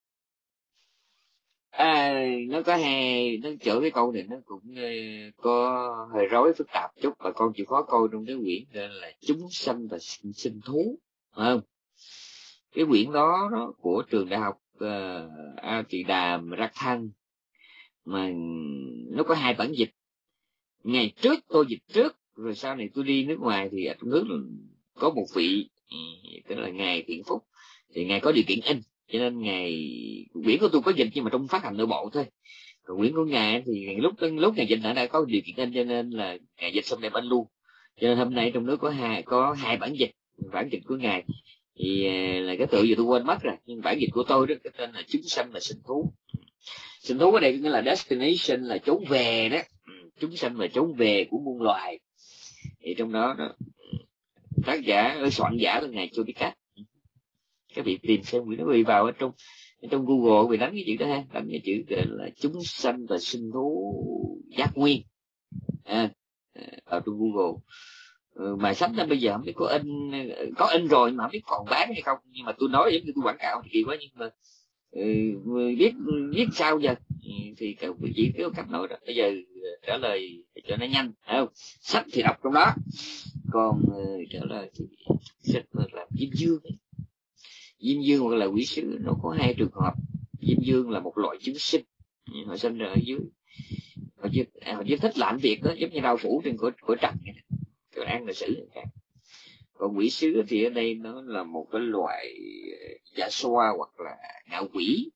À, nó có hai, nó chữa cái câu này nó cũng có hơi rối phức tạp chút, và con chịu khó coi trong cái quyển gọi là Chúng sanh và sinh, sinh thú, phải không? Cái quyển đó, đó của trường đại học uh, A Tỳ Đàm Rắc Thăng, mà nó có hai bản dịch. Ngày trước tôi dịch trước, rồi sau này tôi đi nước ngoài thì ở trong nước có một vị tức là ngài Thiện Phúc, thì ngài có điều kiện in, cho nên ngài quyển của tôi có dịch nhưng mà trong phát hành nội bộ thôi. Còn quyển của ngài thì lúc lúc ngài dịch đã có điều kiện in, cho nên là ngài dịch xong đem in luôn. Cho nên hôm nay trong nước có hai có hai bản dịch. Bản dịch của ngài thì là cái tự giờ tôi quên mất rồi, nhưng bản dịch của tôi đó cái tên là Chúng sanh và sinh thú. Sinh thú ở đây nghĩa là destination, là trốn về đó, chúng sanh và trốn về của muôn loài. Thì trong đó, đó tác giả soạn giả là ngài Chodikat. Các vị tìm xem quyển nó, bị vào ở trong ở trong Google, bị đánh cái chữ đó ha, đánh cái chữ là Chúng sanh và sinh thú giác nguyên à, ở trong Google. Mà sách đó bây giờ không biết có in, có in rồi mà không biết còn bán hay không. Nhưng mà tôi nói giống như tôi quảng cáo thì kỳ quá, nhưng mà ừ, biết biết sao giờ thì các vị chỉ có cách nói đó. Bây giờ trả lời cho nó nhanh, phải không? Sách thì đọc trong đó, còn uh, trả lời thì sách là Diêm Dương ấy. Diêm Dương hoặc là quỷ sứ nó có hai trường hợp. Diêm Dương là một loại chúng sinh, họ sinh ra ở dưới, họ chưa họ chưa thích làm việc đó, giống như đau phủ trên của của trần vậy, còn ăn là xử khác. Còn quỷ sứ thì ở đây nó là một cái loại dạ xoa hoặc là ngạo quỷ,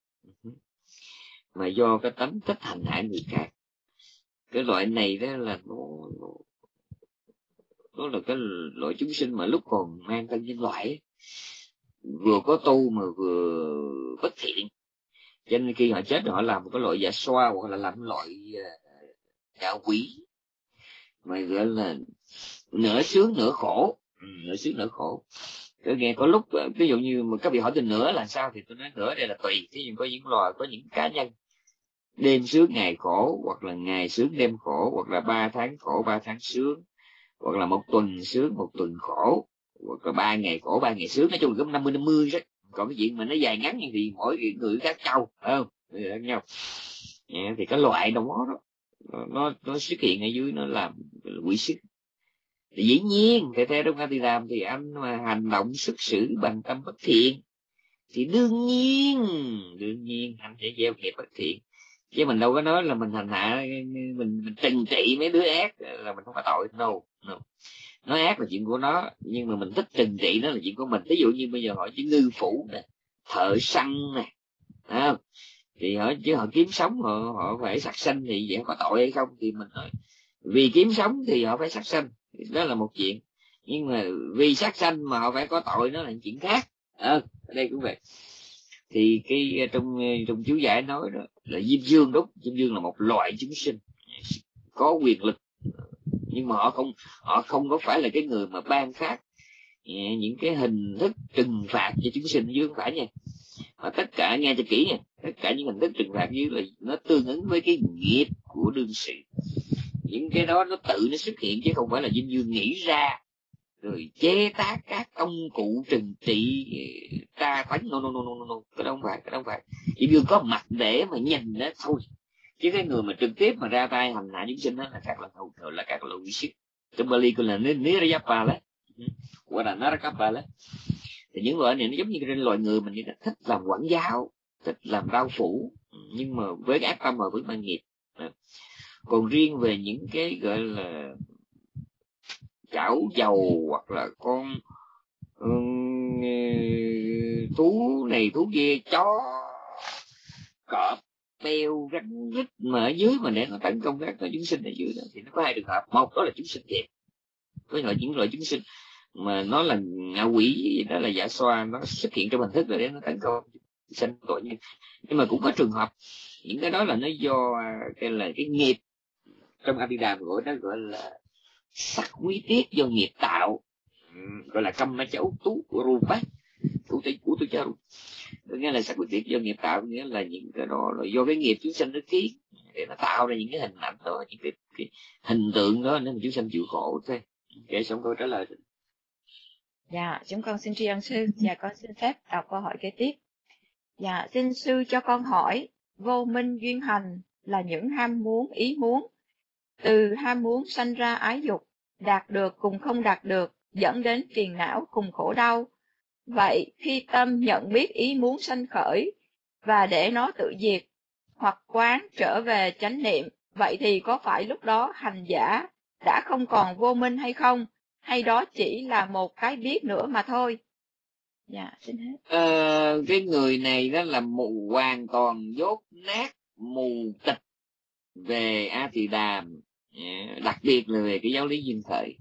mà do cái tánh thích hành hạ người khác. Cái loại này đó là nó, nó, nó là cái loại chúng sinh mà lúc còn mang thân nhân loại ấy, vừa có tu mà vừa bất thiện, cho nên khi họ chết họ làm một cái loại dạ xoa hoặc là làm một loại ngạo quỷ, mà gọi là nửa sướng nửa khổ. Ừ, nửa sướng nửa khổ. Tôi nghe có lúc ví dụ như mà các vị hỏi từ nửa là sao, thì tôi nói nửa đây là tùy. Ví dụ có những loài, có những cá nhân đêm sướng ngày khổ, hoặc là ngày sướng đêm khổ, hoặc là ba tháng khổ ba tháng sướng, hoặc là một tuần sướng một tuần khổ, hoặc là ba ngày khổ ba ngày sướng. Nói chung là năm mươi năm mươi đó. Còn cái chuyện mà nó dài ngắn thì mỗi người khác nhau, phải không? Người khác nhau. Yeah, thì cái loại đồng đó, đó nó nó xuất hiện ở dưới, nó làm quỷ sứ. Thì dĩ nhiên theo theo trong A Tỳ Đàm thì anh mà hành động xuất xử bằng tâm bất thiện thì đương nhiên đương nhiên anh sẽ gieo nghiệp bất thiện. Chứ mình đâu có nói là mình hành hạ, mình mình trừng trị mấy đứa ác là mình không có tội. No, no. Nó ác là chuyện của nó, nhưng mà mình thích trừng trị nó là chuyện của mình. Ví dụ như bây giờ hỏi chữ ngư phủ nè, thợ săn nè, không? Thì họ chứ họ kiếm sống, họ họ phải sát sanh, thì vậy có tội hay không? Thì mình nói vì kiếm sống thì họ phải sát sanh, đó là một chuyện, nhưng mà vì sát sanh mà họ phải có tội, nó là chuyện khác. À, ở đây cũng vậy. Thì cái trong trong chú giải nói đó là Diêm Dương, đúng, Diêm Dương là một loại chúng sinh có quyền lực, nhưng mà họ không họ không có phải là cái người mà ban phát những cái hình thức trừng phạt cho chúng sinh dưới, không phải nha. Mà tất cả, nghe cho kỹ nha, tất cả những hình thức trừng phạt dưới là nó tương ứng với cái nghiệp của đương sự. Những cái đó nó tự nó xuất hiện, chứ không phải là Diêm Dương nghĩ ra rồi chế tác các công cụ trừng trị tra tấn. No, no, no, no, no. Cái đó không phải, cái đó không phải. Diêm Dương có mặt để mà nhìn đó thôi, chứ cái người mà trực tiếp mà ra tay hành hạ chúng sinh đó là các là hầu thờ, là các là quỷ sĩ. Trong Bali gọi là Nirayapa đấy, gọi là Narakapa đấy. Thì những loại này nó giống như cái loài người mình thích làm quản giáo, thích làm đao phủ, nhưng mà với cái ác tâm và với mang nghiệp. Còn riêng về những cái gọi là chảo dầu hoặc là con um, thú này thú kia, chó cọp beo rắn rít mà ở dưới mà để nó tấn công các chúng sinh ở dưới đó, thì nó có hai trường hợp. Một đó là chúng sinh đẹp, với lại những loại chúng sinh mà nó là ngạ quỷ, đó là dạ xoa, nó xuất hiện trong hình thức để nó tấn công sinh tội nhân. Nhưng mà cũng có trường hợp những cái đó là nó do cái là cái nghiệp, trong Abhidhamma gọi đó gọi là sắc quý tiết do nghiệp tạo, gọi là căm ma cháu tú của rupa của tây của tôi cháu, nghĩa là sắc quý tiết do nghiệp tạo, nghĩa là những cái đó là do cái nghiệp chúng sinh nó khiến để nó tạo ra những cái hình ảnh đó, những cái, cái hình tượng đó nên chúng sinh chịu khổ thôi. Kể xong câu trả lời. Dạ, chúng con xin tri ân sư. Dạ, con xin phép đọc câu hỏi kế tiếp. Dạ, xin sư cho con hỏi, vô minh duyên hành là những ham muốn, ý muốn. Từ ham muốn sanh ra ái dục, đạt được cùng không đạt được, dẫn đến phiền não cùng khổ đau. Vậy khi tâm nhận biết ý muốn sanh khởi và để nó tự diệt, hoặc quán trở về chánh niệm, vậy thì có phải lúc đó hành giả đã không còn vô minh hay không? Hay đó chỉ là một cái biết nữa mà thôi? Dạ, xin hết. À, cái người này đó là mù, hoàn toàn dốt nát, mù tịch về A Tỳ Đàm, đặc biệt là về cái giáo lý duyên khởi.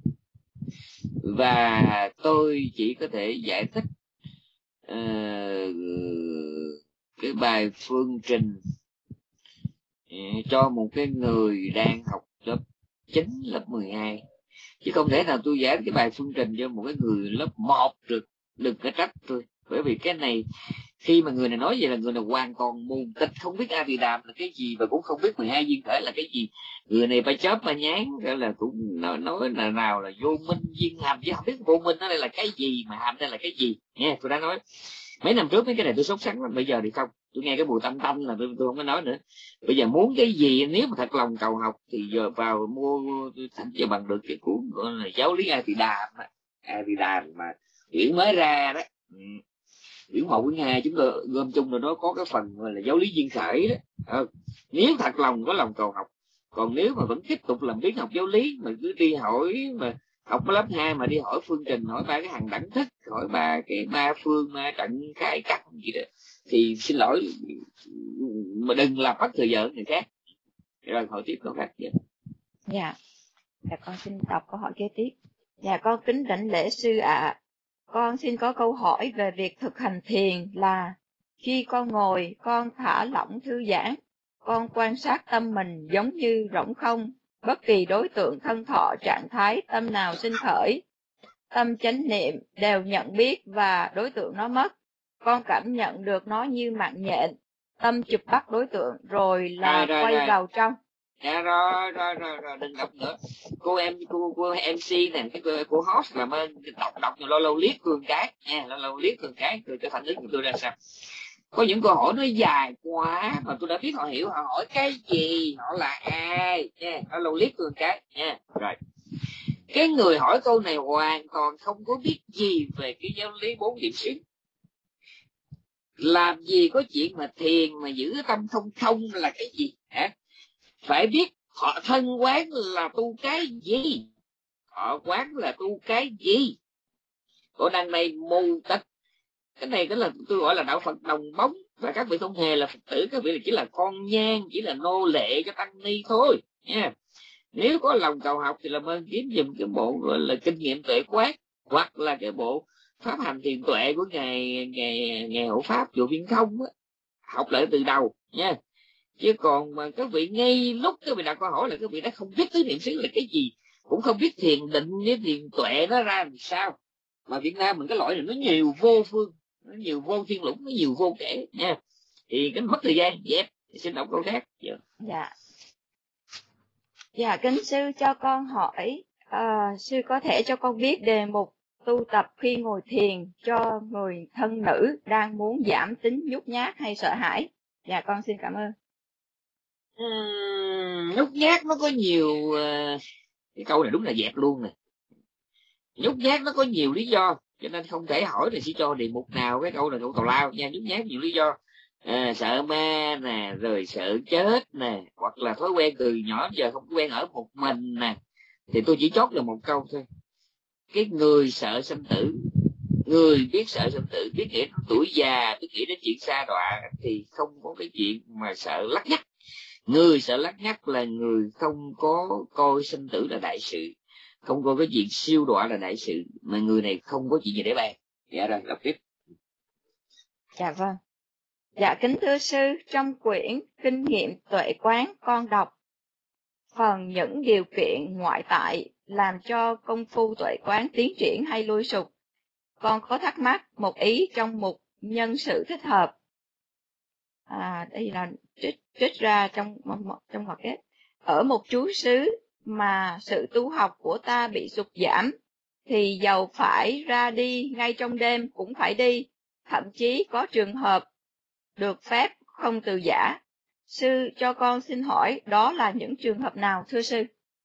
Và tôi chỉ có thể giải thích uh, cái bài phương trình uh, cho một cái người đang học lớp chín, lớp mười hai, chứ không thể nào tôi giải cái bài phương trình cho một cái người lớp một được. Đừng có trách tôi, bởi vì cái này khi mà người này nói vậy là người này hoàn toàn mù tịch, không biết A Tỳ Đàm là cái gì và cũng không biết mười hai duyên khởi là cái gì. Người này phải chớp mà nhán, gọi là cũng nói, nói là nào là vô minh duyên hành, chứ không biết vô minh nó đây là cái gì, mà hành đây là cái gì nha. Tôi đã nói mấy năm trước mấy cái này tôi sốt sắng lắm, bây giờ thì không, tôi nghe cái mùi tâm tâm là tôi, tôi không có nói nữa. Bây giờ muốn cái gì, nếu mà thật lòng cầu học thì giờ vào mua, tôi thành cho bằng được cái cuốn gọi là giáo lý A Tỳ Đàm. A Tỳ Đàm mà quyển mới ra đó, quyển một quyển hai chúng tôi gom chung rồi, nó có cái phần gọi là giáo lý duyên khởi đó. À, nếu thật lòng có lòng cầu học. Còn nếu mà vẫn tiếp tục làm biến học giáo lý mà cứ đi hỏi, mà học lớp hai mà đi hỏi phương trình, hỏi ba cái hàng đẳng thức, hỏi ba cái ba phương ma trận khai cắt gì đó, thì xin lỗi mà đừng làm mất thời giờ người khác. Rồi hỏi tiếp câu khác. Dạ, dạ con xin đọc câu hỏi kế tiếp. Dạ, con kính đảnh lễ sư ạ. À. Con xin có câu hỏi về việc thực hành thiền là khi con ngồi, con thả lỏng thư giãn, con quan sát tâm mình giống như rỗng không, bất kỳ đối tượng thân thọ trạng thái tâm nào sinh khởi, tâm chánh niệm đều nhận biết và đối tượng nó mất. Con cảm nhận được nó như mạng nhện, tâm chụp bắt đối tượng rồi là rồi, quay rồi. vào trong. Dạ rồi, rồi, rồi, rồi, đừng đọc nữa. Cô em, cô, cô em xê này, cái cô, cô host làm ơn đọc, đọc lâu lâu liếc tôi cái, nha, lâu lâu liếc tôi cái, tôi cho phản ứng của tôi ra sao. Có những câu hỏi nó dài quá, mà tôi đã biết họ hiểu, họ hỏi cái gì, họ là ai, nha, lâu lâu liếc tôi cái, nha, rồi. Cái người hỏi câu này hoàn toàn không có biết gì về cái giáo lý bốn điểm xứ. Làm gì có chuyện mà thiền mà giữ tâm thông thông là cái gì, hả? Phải biết họ thân quán là tu cái gì, họ quán là tu cái gì. Cô đằng này mù tịch, Cái này đó là tôi gọi là đạo Phật đồng bóng, và các vị không hề là Phật tử, các vị là chỉ là con nhang, chỉ là nô lệ cho tăng ni thôi nha. Nếu có lòng cầu học thì làm ơn kiếm giùm cái bộ gọi là kinh nghiệm tuệ quán, hoặc là cái bộ pháp hành thiền tuệ của ngài ngài ngài hộ pháp Chùa Viên Không á, học lại từ đầu nha. Chứ còn mà các vị ngay lúc các vị đặt câu hỏi là các vị đã không biết tứ niệm xứ là cái gì, cũng không biết thiền định với thiền tuệ nó ra làm sao. Mà Việt Nam mình cái loại này nó nhiều vô phương, nó nhiều vô thiên lũng, nó nhiều vô kể nha. Thì cái mất thời gian. Dẹp. Xin đọc câu khác. Dạ. Dạ. Dạ, kính sư cho con hỏi, à, sư có thể cho con biết đề mục tu tập khi ngồi thiền cho người thân nữ đang muốn giảm tính nhút nhát hay sợ hãi? Dạ, con xin cảm ơn. Uhm, nhút nhát nó có nhiều, uh, cái câu này đúng là dẹp luôn nè. Nhút nhát nó có nhiều lý do, cho nên không thể hỏi là sẽ cho đề mục nào. Cái câu này câu tào lao nha. Nhút nhát nhiều lý do, à, sợ ma nè, rồi sợ chết nè, hoặc là thói quen từ nhỏ giờ không quen ở một mình nè. Thì tôi chỉ chốt được một câu thôi: cái người sợ sanh tử, người biết sợ sanh tử, biết nghĩ đến tuổi già, biết nghĩ đến chuyện xa đọa, thì không có cái chuyện mà sợ lắc nhắc. Người sợ lắc nhắc là người không có coi sinh tử là đại sự, không coi cái chuyện siêu đọa là đại sự, mà người này không có chuyện gì để bàn. Dạ rồi, đọc tiếp. Dạ vâng. Dạ, kính thưa sư, trong quyển Kinh nghiệm tuệ quán con đọc phần những điều kiện ngoại tại làm cho công phu tuệ quán tiến triển hay lui sụp. Con có thắc mắc một ý trong mục nhân sự thích hợp. À, đây là trích, trích ra trong trong ngoặc kép. Ở một chú xứ mà sự tu học của ta bị sụt giảm, thì dầu phải ra đi ngay trong đêm cũng phải đi, thậm chí có trường hợp được phép không từ giả. Sư cho con xin hỏi đó là những trường hợp nào thưa sư?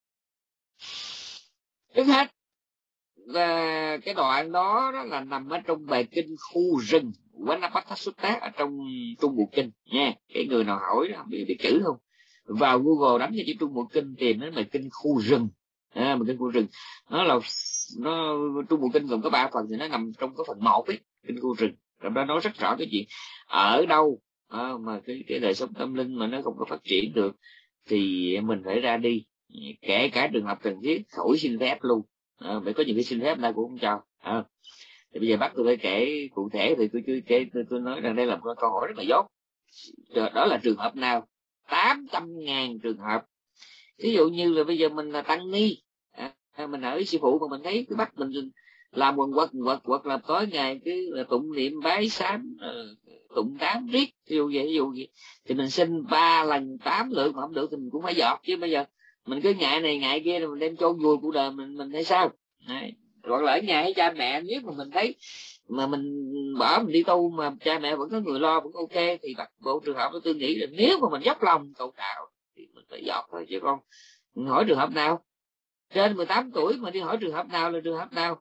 Trước hết là cái đoạn đó, đó là nằm ở trong bài kinh khu rừng Vanapatasutta ở trong Trung Bộ Kinh nha. Cái người nào hỏi đó bị, bị chữ không, vào Google đánh cho chữ Trung Bộ Kinh tìm đến bài kinh khu rừng. À, bài kinh khu rừng nó là nó Trung Bộ Kinh gồm có ba phần, thì nó nằm trong cái phần một ấy, kinh khu rừng. Trong đó nói rất rõ cái chuyện ở đâu à, mà cái cái đời sống tâm linh mà nó không có phát triển được thì mình phải ra đi, kể cả trường hợp cần thiết khỏi xin phép luôn. À, phải có những cái xin phép này cũng không cho. À, thì bây giờ bắt tôi phải kể cụ thể, thì tôi chưa kể, tôi, tôi nói rằng đây là một câu hỏi rất là dốt. Đó là trường hợp nào? Tám trăm ngàn trường hợp. Ví dụ như là bây giờ mình là tăng ni, à, mình ở sư phụ mà mình thấy cứ bắt mình làm quần quật quật quật làm tối ngày cứ là tụng niệm bái sám, tụng tám riết, ví dụ vậy, ví dụ vậy, thì mình xin ba lần tám lượt mà không được thì mình cũng phải dọt chứ. Bây giờ mình cứ ngại này ngại kia rồi mình đem chôn vùi cuộc đời mình mình hay sao? Đấy. Hoặc là ở nhà hay cha mẹ, nếu mà mình thấy mà mình bỏ mình đi tu mà cha mẹ vẫn có người lo vẫn ok, thì bắt bộ trường hợp đó tôi nghĩ là nếu mà mình dốc lòng cầu đạo thì mình phải dọt thôi. Chứ con hỏi trường hợp nào trên mười tám tuổi mà đi hỏi trường hợp nào là trường hợp nào?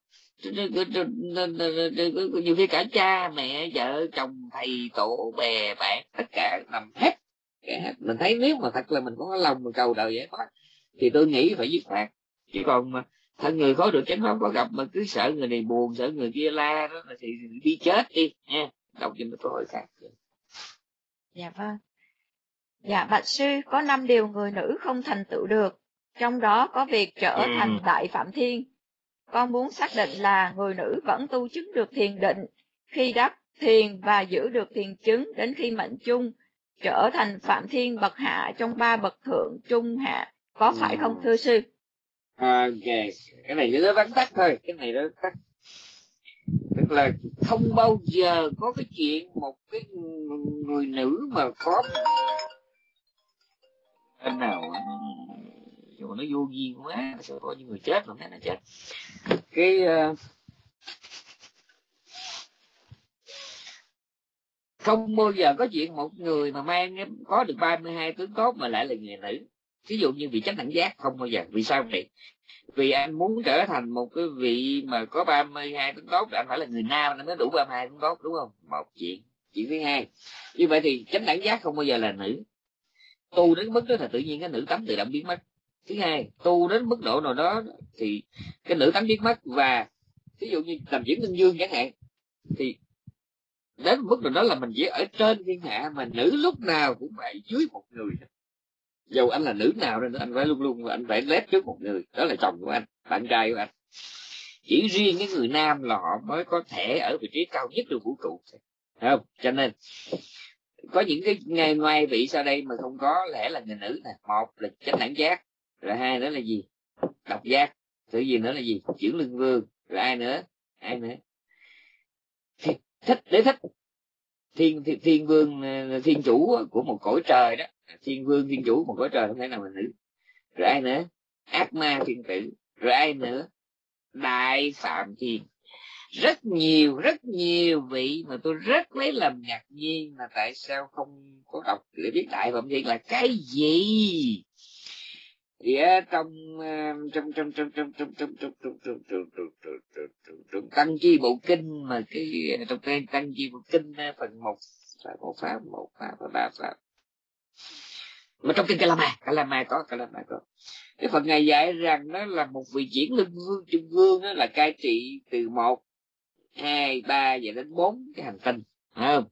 Nhiều khi cả cha mẹ vợ chồng thầy tổ bè bạn tất cả nằm hết. Mình thấy nếu mà thật là mình có lòng mà cầu đời giải thoát thì tôi nghĩ phải dứt khoát. Chứ còn mà thân người khó được chánh pháp có gặp mà cứ sợ người này buồn, sợ người kia la đó thì đi chết đi nha. Đọc cho một câu hỏi khác. Dạ vâng. Dạ, bạch sư, có năm điều người nữ không thành tựu được, trong đó có việc trở ừ. thành đại phạm thiên. Con muốn xác định là người nữ vẫn tu chứng được thiền định khi đắc thiền và giữ được thiền chứng đến khi mệnh chung trở thành phạm thiên bậc hạ trong ba bậc thượng trung hạ, có phải ừ. không thưa sư? Ok, cái này nó vắn tắt thôi, cái này nó tắt. Tức là không bao giờ có cái chuyện một cái người nữ mà có anh nào nhưng mà nó vô duyên quá, sợ có những người chết làm thế nào chết. Cái uh, không bao giờ có chuyện một người mà mang có được ba mươi hai tướng tốt mà lại là người nữ. Ví dụ như vị chánh đẳng giác, không bao giờ. Vì sao vậy? Vì anh muốn trở thành một cái vị mà có ba mươi hai tướng tốt thì anh phải là người nam, anh mới đủ ba mươi hai tướng tốt, đúng không? Một chuyện. Chuyện thứ hai, như vậy thì chánh đẳng giác không bao giờ là nữ. Tu đến mức đó là tự nhiên cái nữ tánh tự động biến mất. Thứ hai, tu đến mức độ nào đó thì cái nữ tánh biến mất, và ví dụ như làm diễn Minh Dương chẳng hạn, thì đến mức độ đó là mình chỉ ở trên thiên hạ, mà nữ lúc nào cũng phải dưới một người. Dầu anh là nữ nào nên anh phải luôn luôn anh phải lép trước một người, đó là chồng của anh, bạn trai của anh. Chỉ riêng cái người nam là họ mới có thể ở vị trí cao nhất trong vũ trụ, thấy không? Cho nên có những cái ngày ngoài vị sau đây mà không có lẽ là người nữ nè. Một là chánh đẳng giác, rồi hai nữa là gì? Độc giác, thứ gì nữa là gì? Chuyển lưng vương, rồi ai nữa? Ai nữa? Thích để thích thiên, thiên thiên vương, thiên chủ của một cõi trời đó, thiên vương thiên chủ của một cõi trời không thể nào là nữ. Rồi ai nữa? Ác ma thiên tử. Rồi ai nữa? Đại phạm thiên. Rất nhiều rất nhiều vị mà tôi rất lấy làm ngạc nhiên là tại sao không có đọc để biết đại phạm thiên là cái gì. Thì ở trong trong trong trong trong trong trong trong trong trong trong trong tăng chi bộ kinh, mà cái trong cái tăng chi bộ kinh phần một một pháp một pháp và ba pháp, mà trong kinh Kalama Kalama có Kalama có cái phần này dạy rằng đó là một vị chuyển lưng vương trung vương, đó là cai trị từ một hai ba và đến bốn cái hành tinh, phải không?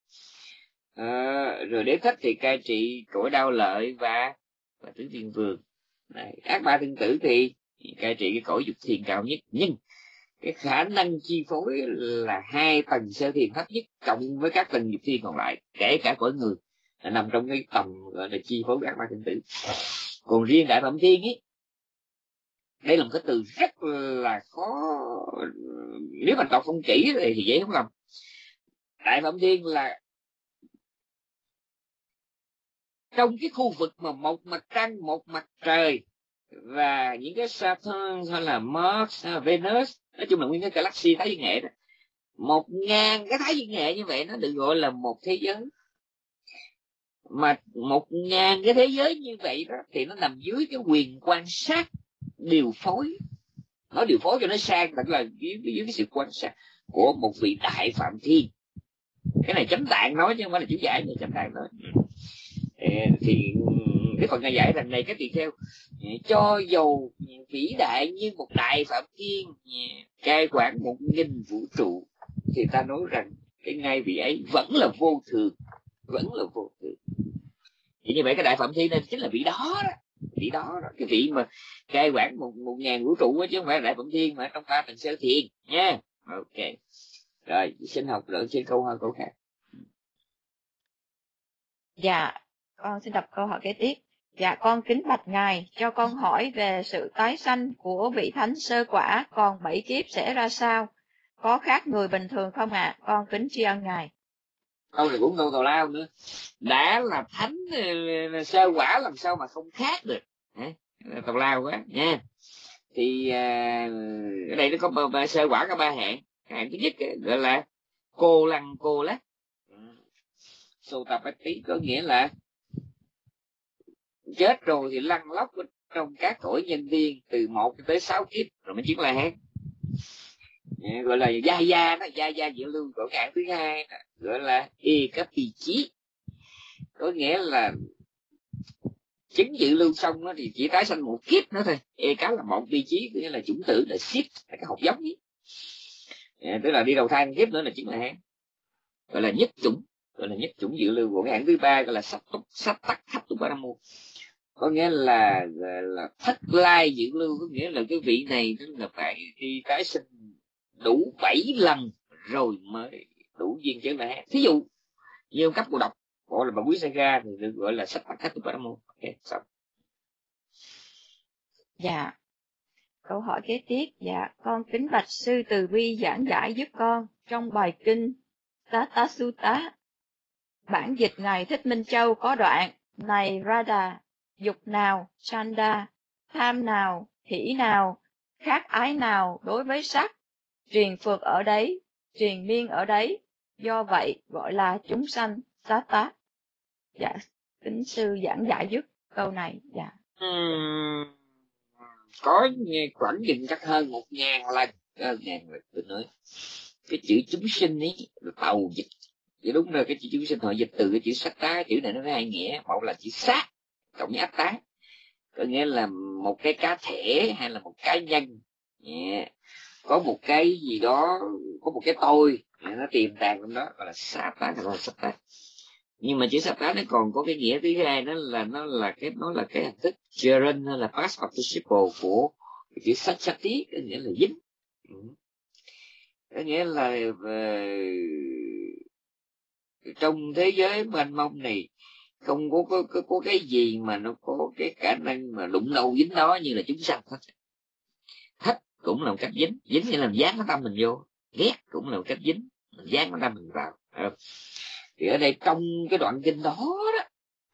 À, rồi đế thích thì cai trị cõi đau lợi và và tứ thiên vương. Này, ác ba thiên tử thì cai trị cái cõi dục thiền cao nhất, nhưng cái khả năng chi phối là hai tầng sơ thiền thấp nhất cộng với các tầng dục thiền còn lại, kể cả cõi người, là nằm trong cái tầm gọi là chi phối của ác ba thiên tử. Còn riêng đại phạm thiên ấy, đây là một cái từ rất là khó, nếu mình đọc không kỹ thì dễ không lầm. Đại phạm thiên là trong cái khu vực mà một mặt trăng, một mặt trời và những cái Saturn hay là Mars hay là Venus, nói chung là nguyên cái galaxy thái dương hệ đó, một ngàn cái thái dương hệ như vậy nó được gọi là một thế giới. Mà một ngàn cái thế giới như vậy đó thì nó nằm dưới cái quyền quan sát điều phối, nó điều phối cho nó sang, thật là dưới, dưới cái sự quan sát của một vị đại phạm thiên. Cái này Chánh Tạng nói chứ không phải là chú giải, này Chánh Tạng nói. Thì cái phần này giải rằng này các tỳ kheo, cho dù vĩ đại như một đại phạm thiên cai quản một nghìn vũ trụ, thì ta nói rằng cái ngai vị ấy vẫn là vô thường, vẫn là vô thường. Thì như vậy cái đại phạm thiên này chính là vị đó đó, vị đó, đó. Cái vị mà cai quản một một ngàn vũ trụ đó, chứ không phải là đại phạm thiên mà trong ba tầng sơ thiền nha. Ok, rồi xin học rồi xin câu hỏi câu khác. Dạ, con xin đọc câu hỏi kế tiếp. Dạ, con kính bạch Ngài, cho con hỏi về sự tái sanh của vị thánh sơ quả còn bảy kiếp sẽ ra sao? Có khác người bình thường không ạ? À? Con kính tri ân Ngài. Câu này cũng câu tào lao nữa. Đã là thánh sơ quả làm sao mà không khác được. Tào lao quá nha. Thì à, ở đây nó có ba, sơ quả có ba hạng. Hạng thứ nhất gọi là cô lăng cô lắc. Sô tập tí có nghĩa là chết rồi thì lăn lóc trong các cõi nhân viên từ một tới sáu kiếp rồi mới chuyển La Hán. Gọi là gia gia đó, gia gia diệu lưu. Của hạng thứ hai đó, gọi là y cấp vị trí, có nghĩa là chứng dự lưu xong đó thì chỉ tái sanh một kiếp nữa thôi. E cá là một vị trí, nghĩa là chủng tử, là ship, là cái hột giống ấy. À, tức là đi đầu thai kiếp nữa là chứng La Hán, gọi là nhất chủng, gọi là nhất chủng dự lưu. Của hạng thứ ba gọi là sát túc sát tắc thất túc ba nam mô, có nghĩa là là thất lai dự lưu, có nghĩa là cái vị này tức là phải đi tái sinh đủ bảy lần rồi mới đủ duyên chứng La Hán. Thí dụ như cấp cô độc gọi là bà Quý Saga thì được gọi là sách tắc thất túc ba nam mô. Ok, xong. Dạ, câu hỏi kế tiếp. Dạ, con kính bạch sư từ bi giảng giải giúp con trong bài kinh Tata Sutta. Bản dịch Ngài Thích Minh Châu có đoạn: này Radha, dục nào, chanda, tham nào, hỷ nào, khát ái nào đối với sắc, triền phượt ở đấy, triền miên ở đấy, do vậy gọi là chúng sanh sát tá. Dạ, kính sư giảng giải giúp câu này. Dạ. Uhm, có khoảng chừng chắc hơn một ngàn lần, hơn ngàn lần tôi nói cái chữ chúng sinh ấy là tàu dịch. Vậy đúng rồi, cái chữ chúng sinh họ dịch từ cái chữ sát tá. Chữ này nó có hai nghĩa, một là chữ sát cộng với ác tá, có nghĩa là một cái cá thể hay là một cá nhân, yeah. Có một cái gì đó, có một cái tôi nó tiềm tàng trong đó, gọi là Satan, gọi là Satan. Nhưng mà chữ Satan nó còn có cái nghĩa thứ hai, nó là nó là cái nó là cái hình thức gerund hay là past participle của chữ Sachati, có nghĩa là dính. Ừ. Có nghĩa là uh, trong thế giới mênh mông này không có, có, có, có cái gì mà nó có cái khả năng mà đụng đâu dính đó như là chúng sanh hết. Thích cũng là một cách dính, dính nghĩa là dán cái tâm mình vô, ghét cũng là một cách dính, mình dán cái tâm mình vào. Không? Thì ở đây trong cái đoạn kinh đó đó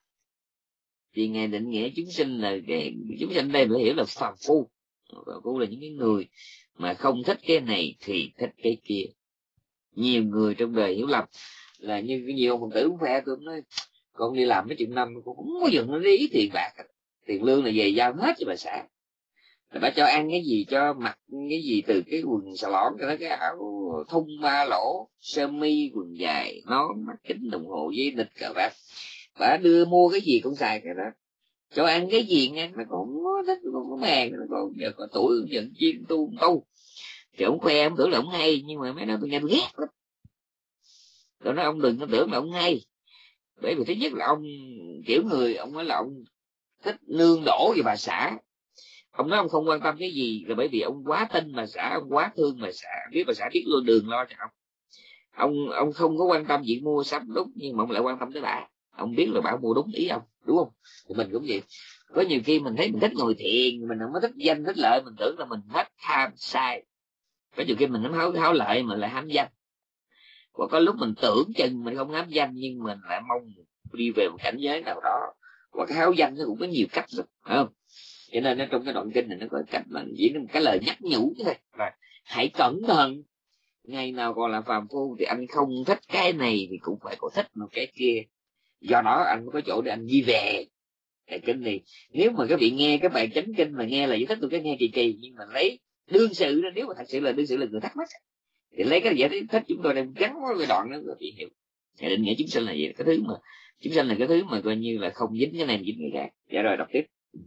thì ngài định nghĩa chúng sinh là cái chúng sinh đây phải hiểu là phàm phu. Phàm phu là những cái người mà không thích cái này thì thích cái kia. Nhiều người trong đời hiểu lầm là như cái nhiều ông tử cũng khoe, tôi nói con đi làm mấy chục năm con không có dừng nó ý tiền bạc, tiền lương là về giao hết cho bà xã, là bà cho ăn cái gì, cho mặc cái gì, từ cái quần xà lỏn cho tới cái áo thun ba lỗ, sơ mi, quần dài, nón, mắt kính, đồng hồ, dây nịt, cà vạt, bà đưa mua cái gì cũng xài cái đó, cho ăn cái gì nghe nó còn có thích, nó có màng, nó còn giờ có tuổi giận chiên tu tu. Thì ông khoe, ông tưởng là ông hay, nhưng mà mấy đó tôi nghe tôi ghét lắm. Tôi nói ông đừng có tưởng là ông hay, bởi vì thứ nhất là ông kiểu người ông nói là ông thích nương đổ về bà xã. Ông nói ông không quan tâm cái gì là bởi vì ông quá tin bà xã, ông quá thương bà xã, biết bà xã biết luôn đường lo cho ông. Ông ông không có quan tâm chuyện mua sắm đúng, nhưng mà ông lại quan tâm tới bà. Ông biết là bà mua đúng ý ông, đúng không? Thì mình cũng vậy. Có nhiều khi mình thấy mình thích ngồi thiền, mình không có thích danh thích lợi, mình tưởng là mình hết tham sai. Có nhiều khi mình không háo háo lợi mà lại ham danh. Và có lúc mình tưởng chừng mình không hám danh, nhưng mình lại mong đi về một cảnh giới nào đó. Và cái háo danh nó cũng có nhiều cách rồi, phải không? Cho nên nó trong cái đoạn kinh này nó có cách mà chỉ một cái lời nhắc nhủ thôi là hãy cẩn thận, ngày nào còn là phàm phu thì anh không thích cái này thì cũng phải có thích một cái kia, do đó anh mới có chỗ để anh đi về. Cái kinh này nếu mà các vị nghe cái bài chánh kinh mà nghe là giải thích, tôi cái nghe kỳ kỳ, nhưng mà lấy đương sự đó, nếu mà thật sự là đương sự là người thắc mắc thì lấy cái giải thích chúng tôi đang gắn với cái đoạn đó các vị hiểu. Thì định nghĩa chúng sinh là gì? Cái thứ mà chúng sinh là cái thứ mà coi như là không dính cái này dính người khác. Dạ rồi, đọc tiếp.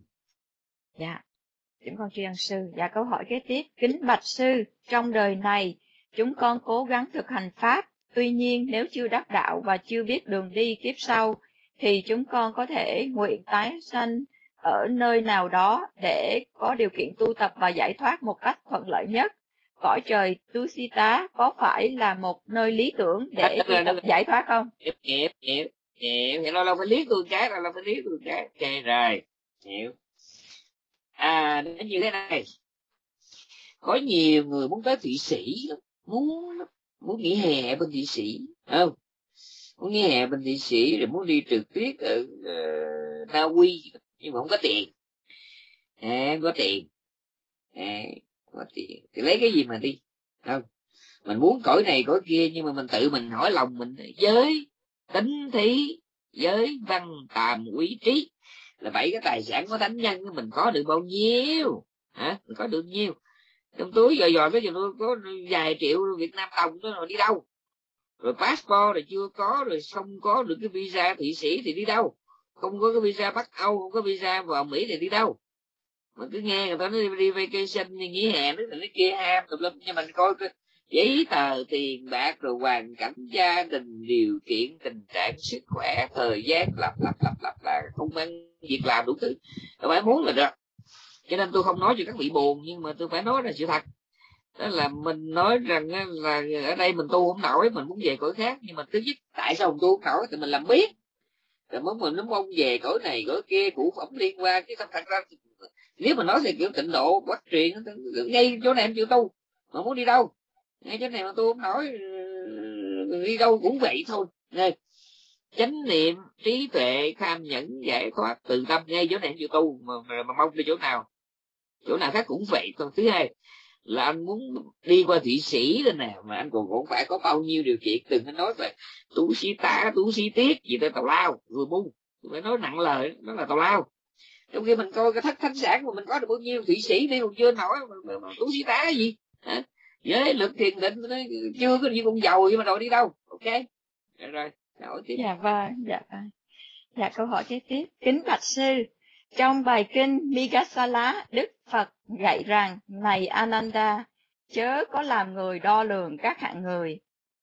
Dạ, chúng con tri ân sư. Dạ, câu hỏi kế tiếp. Kính bạch sư, trong đời này chúng con cố gắng thực hành pháp, tuy nhiên nếu chưa đắc đạo và chưa biết đường đi kiếp sau thì chúng con có thể nguyện tái sanh ở nơi nào đó để có điều kiện tu tập và giải thoát một cách thuận lợi nhất. Cõi trời Tusita có phải là một nơi lý tưởng để tu tập giải thoát không? Hiểu, hiểu, hiểu, hiểu. Thì nó là phải lý tôi cái, là phải lý tôi cái. Ok rồi, hiểu. À, nó như thế này. Có nhiều người muốn tới Thụy Sĩ lắm, muốn muốn nghỉ hè bên Thụy Sĩ, không? Muốn nghỉ hè bên Thụy Sĩ rồi muốn đi trượt tuyết ở uh, Na Uy, nhưng mà không có tiền. À, có tiền. À, có tiền. Thì lấy cái gì mà đi, không? Mình muốn cõi này cõi kia, nhưng mà mình tự mình hỏi lòng mình, giới, tính thí, giới, văn, tàm, quý, trí là bảy cái tài sản của thánh nhân, mình có được bao nhiêu? Hả? Mình có được nhiêu? Trong túi dò dò cái gì tôi có vài triệu Việt Nam đồng đó, rồi đi đâu? Rồi passport rồi chưa có, rồi không có được cái visa Thụy Sĩ thì đi đâu? Không có cái visa Bắc Âu, không có visa vào Mỹ thì đi đâu? Mà cứ nghe người ta nói đi, đi vacation đi nghỉ hè nữa, cái kia ham tùm lum, nhưng mình coi cái giấy tờ, tiền bạc, rồi hoàn cảnh gia đình, điều kiện, tình trạng sức khỏe, thời gian, lặp lặp lặp lặp là không ăn việc làm đủ thứ, đâu phải muốn là được. Cho nên tôi không nói cho các vị buồn, nhưng mà tôi phải nói ra sự thật. Đó là mình nói rằng là ở đây mình tu không nổi, mình muốn về cõi khác, nhưng mà thứ nhất tại sao mình tu không nổi thì mình làm biết, rồi muốn mình nó mong về cõi này cõi kia cụ phẩm liên quan, chứ không thật ra nếu mà nói thì kiểu tịnh độ bắt truyền ngay chỗ này em chịu tu, mà muốn đi đâu ngay chỗ này mà tu không nổi, đi đâu cũng vậy thôi. Này, chánh niệm, trí tuệ, tham nhẫn, giải thoát, từ tâm, ngay chỗ này em chịu tu, mà, mà, mà mong đi chỗ nào, chỗ nào khác cũng vậy thôi. Thứ hai là anh muốn đi qua Thụy Sĩ rồi nè, mà anh còn cũng phải có bao nhiêu điều kiện, đừng có nói về tú sĩ tá, tú sĩ tiết gì tới tào lao rồi bu, phải nói nặng lời, đó là tào lao. Trong khi mình coi cái thất thánh sản mà mình có được bao nhiêu, Thụy Sĩ đi còn chưa nổi mà, mà, mà tú sĩ tá cái gì hả? Giới lực thiền định chưa có gì cũng giàu, nhưng mà rồi đi đâu? Ok rồi, rồi hỏi tiếp. Dạ vâng, dạ vâng. Dạ, câu hỏi kế tiếp. Kính bạch sư, trong bài kinh Migasala, Đức Phật dạy rằng, này Ananda, chớ có làm người đo lường các hạng người.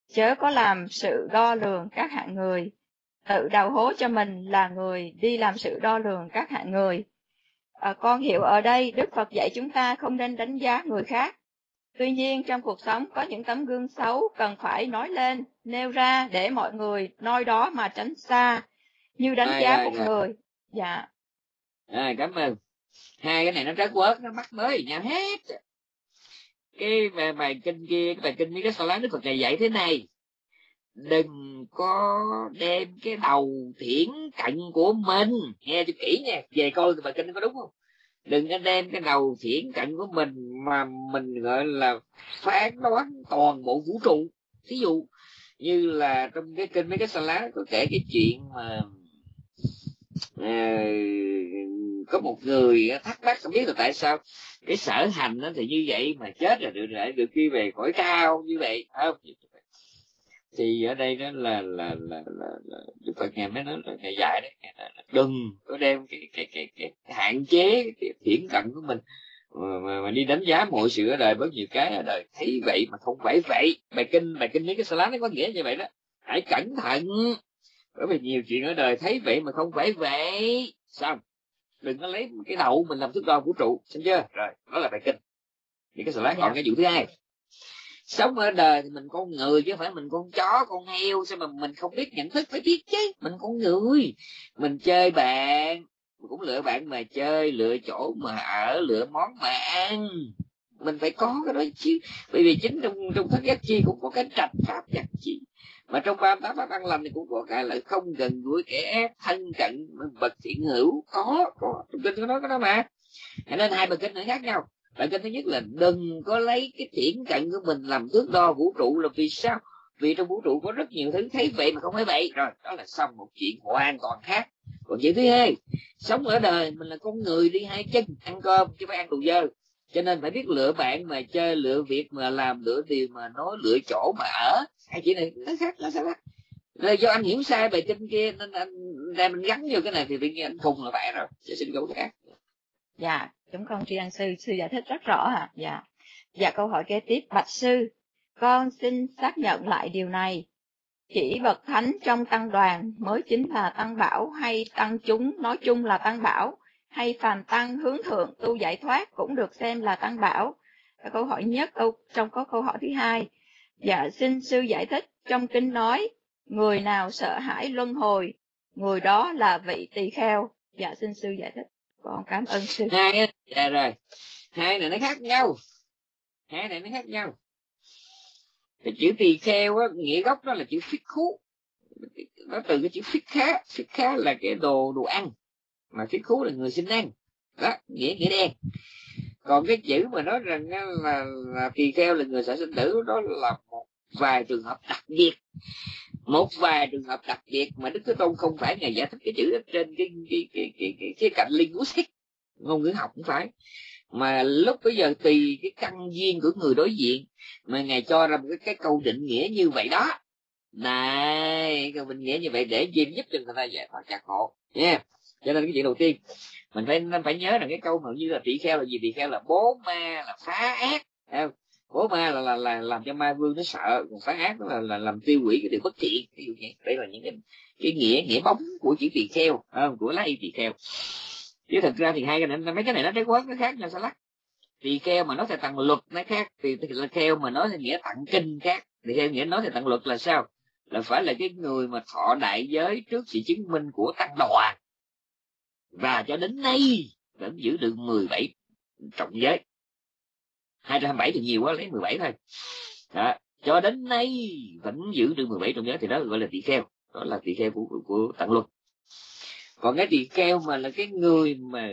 chớ có làm sự đo lường các hạng người, tự đào hố cho mình là người đi làm sự đo lường các hạng người. À, con hiểu ở đây Đức Phật dạy chúng ta không nên đánh giá người khác. Tuy nhiên trong cuộc sống có những tấm gương xấu cần phải nói lên, nêu ra để mọi người noi đó mà tránh xa, như đánh Rồi, giá rồi, một rồi. người. Dạ. Rồi, cảm ơn. Hai cái này nó trớt quớt, nó mắc mới nhau hết. Cái bài, bài kinh kia, cái bài kinh với cái Sa Lán Đức Phật này dạy thế này: đừng có đem cái đầu thiển cận của mình, nghe cho kỹ nha, về coi bài kinh có đúng không. Đừng có đem cái đầu thiển cận của mình mà mình gọi là phán đoán toàn bộ vũ trụ. Thí dụ như là trong cái kinh mấy cái Sa Lán có kể cái chuyện mà à, có một người thắc mắc không biết là tại sao cái sở hành đó thì như vậy mà chết rồi được lại được đi về cõi cao như vậy, không? Thì ở đây đó là là là là, là Đức Phật ngài mới nói là ngài dạy đấy, đừng có đem cái cái cái, cái, cái hạn chế cái thiển cận của mình mà, mà, mà đi đánh giá mọi sự ở đời. Bởi nhiều cái ở đời thấy vậy mà không phải vậy. Bài kinh bài kinh mấy cái Sa Lán nó có nghĩa như vậy đó, hãy cẩn thận, bởi vì nhiều chuyện ở đời thấy vậy mà không phải vậy. Xong đừng có lấy cái đầu mình làm thước đo vũ trụ, xem chưa? Rồi đó là bài kinh những cái Sa Lán. Còn cái vụ thứ hai, sống ở đời thì mình con người chứ không phải mình con chó con heo, sao mà mình không biết nhận thức? Phải biết chứ, mình con người, mình chơi bạn cũng lựa bạn mà chơi, lựa chỗ mà ở, lựa món mà ăn, mình phải có cái đó chứ. Bởi vì chính trong trong thất giác chi cũng có cái trạch pháp giác chi, mà trong ba tám pháp ăn lành thì cũng có cái là không gần gũi kẻ ác, thân cận bậc thiện hữu, có có trong kinh có nói cái đó mà. Nên hai bài kinh này khác nhau. Bài kinh thứ nhất là đừng có lấy cái thiển cận của mình làm thước đo vũ trụ. Là vì sao? Vì trong vũ trụ có rất nhiều thứ thấy vậy mà không phải vậy. Rồi đó là xong một chuyện hoàn toàn khác. Còn chuyện thứ hai, sống ở đời mình là con người đi hai chân, ăn cơm chứ phải ăn đồ dơ, cho nên phải biết lựa bạn mà chơi, lựa việc mà làm, lựa điều mà nói, lựa chỗ mà ở. Hai chuyện này nó khác, nó sao khác. Rồi do anh hiểu sai bài kinh kia nên anh ra mình gắn vô cái này thì tự nhiên anh khùng là vậy rồi. Sẽ xin câu khác. Dạ, chúng con tri ân sư, sư giải thích rất rõ ạ. À. Dạ. Dạ, câu hỏi kế tiếp: bạch sư, con xin xác nhận lại điều này. Chỉ bậc thánh trong tăng đoàn mới chính là tăng bảo, hay tăng chúng nói chung là tăng bảo, hay phàm tăng hướng thượng tu giải thoát cũng được xem là tăng bảo? Câu hỏi nhất. Câu trong có câu hỏi thứ hai. Dạ, xin sư giải thích, trong kinh nói người nào sợ hãi luân hồi, người đó là vị tỳ kheo. Dạ, xin sư giải thích. Con cảm ơn sư. Hai dạ rồi, hai này nó khác nhau, hai này nó khác nhau. Cái chữ tỳ kheo á, nghĩa gốc đó là chữ phích khú, nó từ cái chữ phích khá. Phích khá là cái đồ đồ ăn, mà phích khú là người xin ăn đó, nghĩa nghĩa đen. Còn cái chữ mà nói rằng là, là tỳ kheo là người sợ sinh tử, đó là một vài trường hợp đặc biệt, một vài trường hợp đặc biệt mà Đức Thế Tôn không phải ngài giải thích cái chữ đó trên cái cái cái cái cái khía cạnh linguistic, ngôn ngữ học cũng phải, mà lúc bây giờ tùy cái căn duyên của người đối diện mà ngài cho ra một cái, cái câu định nghĩa như vậy đó. Này, câu định nghĩa như vậy để duyên giúp cho người ta giải thoát chặt hộ nha. Yeah. Cho nên cái chuyện đầu tiên mình phải phải nhớ rằng cái câu mà như là tỳ kheo là gì? Tỳ kheo là bố ma, là phá ác. Không? Bố ma là, là là làm cho ma vương nó sợ, còn phá ác là, là làm tiêu hủy cái điều bất thiện. Ví dụ như đây là những cái cái nghĩa nghĩa bóng của chữ tỳ kheo, không? Của lá y tỳ kheo. Chứ thật ra thì hai cái này, mấy cái này nó trái quát, nó khác nhau xa lắc. Tỳ kheo mà nói theo tặng luật nó khác, tỳ kheo mà nói theo nghĩa tặng kinh khác. Tỳ kheo nghĩa nói theo tặng luật là sao? Là phải là cái người mà thọ đại giới trước sự chứng minh của tăng đoàn, và cho đến nay vẫn giữ được mười bảy trọng giới. Hai trăm hai mươi bảy thì nhiều quá, lấy mười bảy thôi đó. Cho đến nay vẫn giữ được mười bảy trọng giới thì đó gọi là tỳ kheo. Đó là tỳ kheo của, của, của tặng luật. Còn cái tỳ kheo mà là cái người mà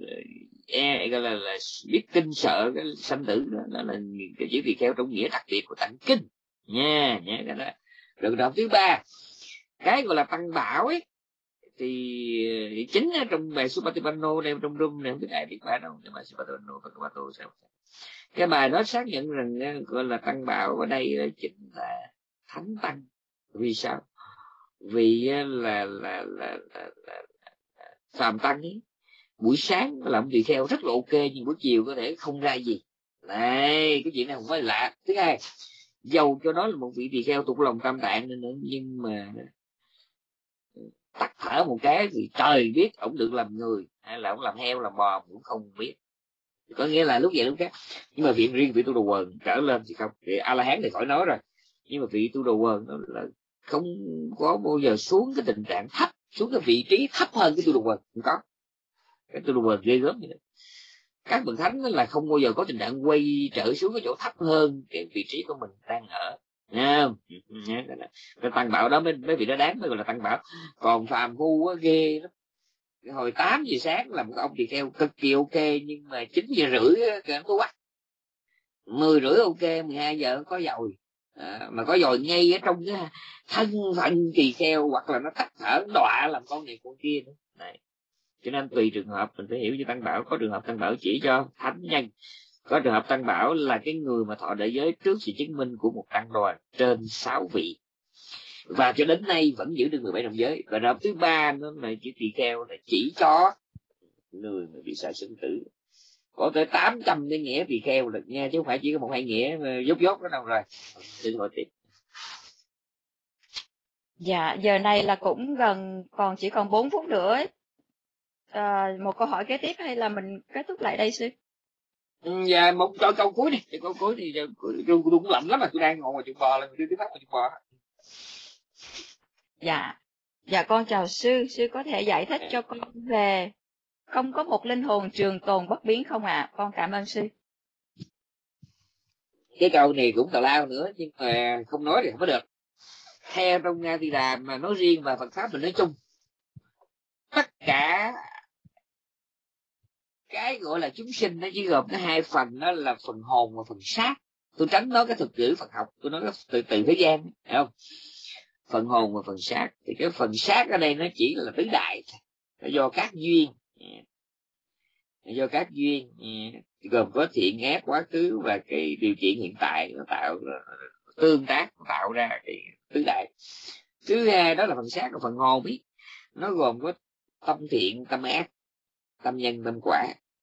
e gọi là, là biết kinh sợ cái sanh tử đó, đó là cái chữ tỳ kheo trong nghĩa đặc biệt của tặng kinh nha, nhớ cái đó. Rồi đoạn thứ ba, cái gọi là tăng bảo ấy, thì, thì chính ở trong bài Supatipanno đây, trong room này không biết ai biết phải đâu, nhưng mà Supatipanno và Kapato sao cái bài đó xác nhận rằng gọi là tăng bảo ở đây chính là thánh tăng. Vì sao? Vì là là là là, là, là phàm tăng ấy, buổi sáng làm tỳ kheo rất là ok, nhưng buổi chiều có thể không ra gì. Này, cái chuyện này không phải lạ. Thứ hai, dầu cho đó là một vị tỳ kheo thuộc lòng Tam Tạng nữa, nữa nhưng mà tắt thở một cái thì trời biết ổng được làm người hay là ổng làm heo làm bò cũng không biết, có nghĩa là lúc vậy lúc khác. Nhưng mà viện riêng vị Tu Đồ Quần trở lên thì không, thì A La Hán thì khỏi nói rồi, nhưng mà vị Tu Đồ Quần đó là không có bao giờ xuống cái tình trạng thấp, xuống cái vị trí thấp hơn cái Tu Đồ Quần, không có. Cái Tu Đồ Quần ghê gớm như vậy. Các bậc thánh là không bao giờ có tình trạng quay trở xuống cái chỗ thấp hơn cái vị trí của mình đang ở. Nghe không? Cái tăng bảo đó mới, mấy vị đó đáng mới gọi là tăng bảo. Còn phàm phu á ghê lắm. Hồi tám giờ sáng là một ông tỳ kheo cực kỳ ok, nhưng mà chín giờ rưỡi kìa có quắc. Mười rưỡi ok, mười hai giờ có dồi. À, mà có dồi ngay ở trong cái thân phận tỳ kheo, hoặc là nó tắt thở đọa làm con này con kia nữa. Này. Cho nên tùy trường hợp mình phải hiểu cho tăng bảo. Có trường hợp tăng bảo chỉ cho thánh nhân, có trường hợp tăng bảo là cái người mà thọ đại giới trước sự chứng minh của một tăng đoàn trên sáu vị, và cho đến nay vẫn giữ được mười bảy đồng giới. Và trường hợp thứ ba nó là chỉ tỳ kheo là chỉ cho người mà bị xả sinh tử, có tới tám trăm cái nghĩa tỳ kheo được nha, chứ không phải chỉ có một hai nghĩa dốt dốt đó đâu. Rồi xin hỏi tiếp. Dạ, giờ này là cũng gần, còn chỉ còn bốn phút nữa ấy. À, một câu hỏi kế tiếp hay là mình kết thúc lại đây sư? Ừ, dạ, một cho câu cuối đi, câu cuối thì tôi cũng lạnh lắm mà tôi đang ngồi ngoài chuồng bò, là tôi tiếp pháp ngoài chuồng bò. Dạ, dạ con chào sư, sư có thể giải thích cho con về không có một linh hồn trường tồn bất biến không ạ? À? Con cảm ơn sư. Cái câu này cũng tào lao nữa, nhưng mà không nói thì không có được. Theo trong Nga Tỳ Đàm mà nói riêng và Phật pháp mình nói chung, tất cả cái gọi là chúng sinh nó chỉ gồm có hai phần, đó là phần hồn và phần xác. Tôi tránh nói cái thuật ngữ Phật học, tôi nói cái từ từ thế gian, hiểu không? Phần hồn và phần xác. Thì cái phần xác ở đây nó chỉ là tứ đại, nó do các duyên, do các duyên gồm có thiện ác quá khứ và cái điều kiện hiện tại, nó tạo tương tác tạo ra cái tứ đại. Thứ hai đó là phần xác và phần hồn biết, nó gồm có tâm thiện tâm ác, tâm nhân tâm quả.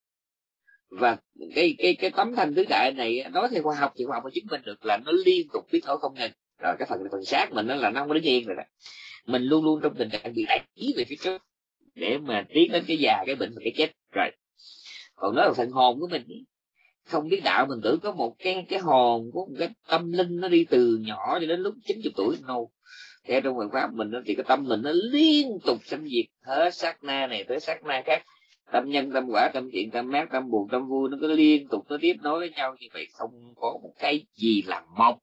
Và cái cái cái tấm thanh tứ đại này nói theo khoa học thì khoa học mới chứng minh được là nó liên tục biến đổi không ngừng. Rồi cái phần phần xác mình nó là nó không có đứng yên rồi đó, mình luôn luôn trong tình trạng bị đẩy về phía trước để mà tiến đến cái già, cái bệnh và cái chết. Rồi còn nói là phần hồn của mình không biết đạo, mình tưởng có một cái cái hồn, có một cái tâm linh nó đi từ nhỏ cho đến lúc chín mươi tuổi. No, theo trong Phật pháp mình thì cái tâm mình nó liên tục sanh diệt, hết sát na này tới sát na khác, tâm nhân tâm quả, tâm thiện tâm ác, tâm buồn tâm vui, nó cứ liên tục nó tiếp nối với nhau như vậy, không có một cái gì làm một,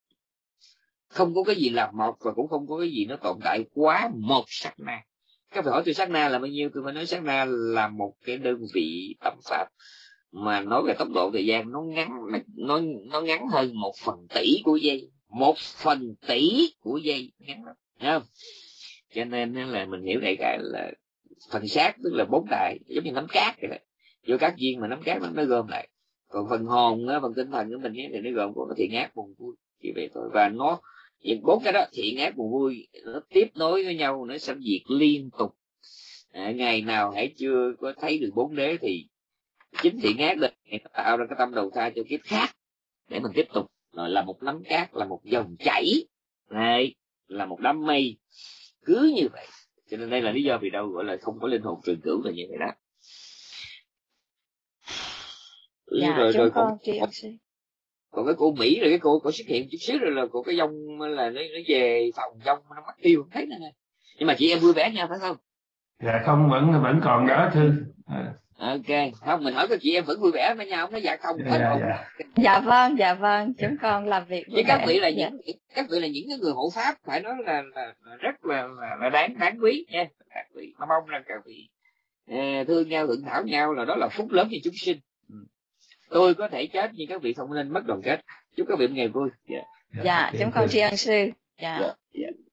không có cái gì làm một, và cũng không có cái gì nó tồn tại quá một sát na. Các phải hỏi tôi sát na là bao nhiêu, tôi phải nói sát na là một cái đơn vị tâm pháp mà nói về tốc độ thời gian nó ngắn, nó nó ngắn hơn một phần tỷ của giây, một phần tỷ của giây, ngắn lắm, thấy không? Cho nên là mình hiểu đại khái là phần xác tức là bốn đại, giống như nắm cát vậy đó, vô các duyên mà nắm cát nó, nó gom lại. Còn phần hồn á, phần tinh thần của mình ấy, thì nó gồm có thiện ác buồn vui, chỉ vậy thôi. Và nó những bốn cái đó, thiện ác buồn vui, nó tiếp nối với nhau, nó sanh diệt liên tục. À, ngày nào hãy chưa có thấy được bốn đế thì chính thiện ác định nó tạo ra cái tâm đầu thai cho kiếp khác để mình tiếp tục. Rồi là một nắm cát, là một dòng chảy này, là một đám mây, cứ như vậy. Cho nên đây là lý do vì đâu gọi là không có linh hồn trường cửu là như vậy đó. Dạ, rồi rồi còn, còn, còn cái cô Mỹ rồi, cái cô có xuất hiện chút xíu rồi là cô cái dông là nó, nó về phòng dông nó mất tiêu không thấy nữa. Nhưng mà chị em vui vẻ nhau phải không? Dạ không, vẫn vẫn còn đó thưa. À. Ok, không mình hỏi các chị em vẫn vui vẻ với nhau, nó dạ không? Dạ, dạ, dạ. dạ vâng, dạ vâng, chúng con làm việc với các vị là dạ. những các vị là những cái người hộ pháp, phải nói là, là, là rất là, là, là đáng đáng quý nha. Các vị mong rằng các vị eh, thương nhau thượng thảo nhau, là đó là phúc lớn cho chúng sinh. Ừ. Tôi có thể chết nhưng các vị không nên mất đoàn kết. Chúc các vị một ngày vui. Dạ, yeah. yeah, chúng con tri ân sư. Dạ. Yeah. Yeah. Yeah.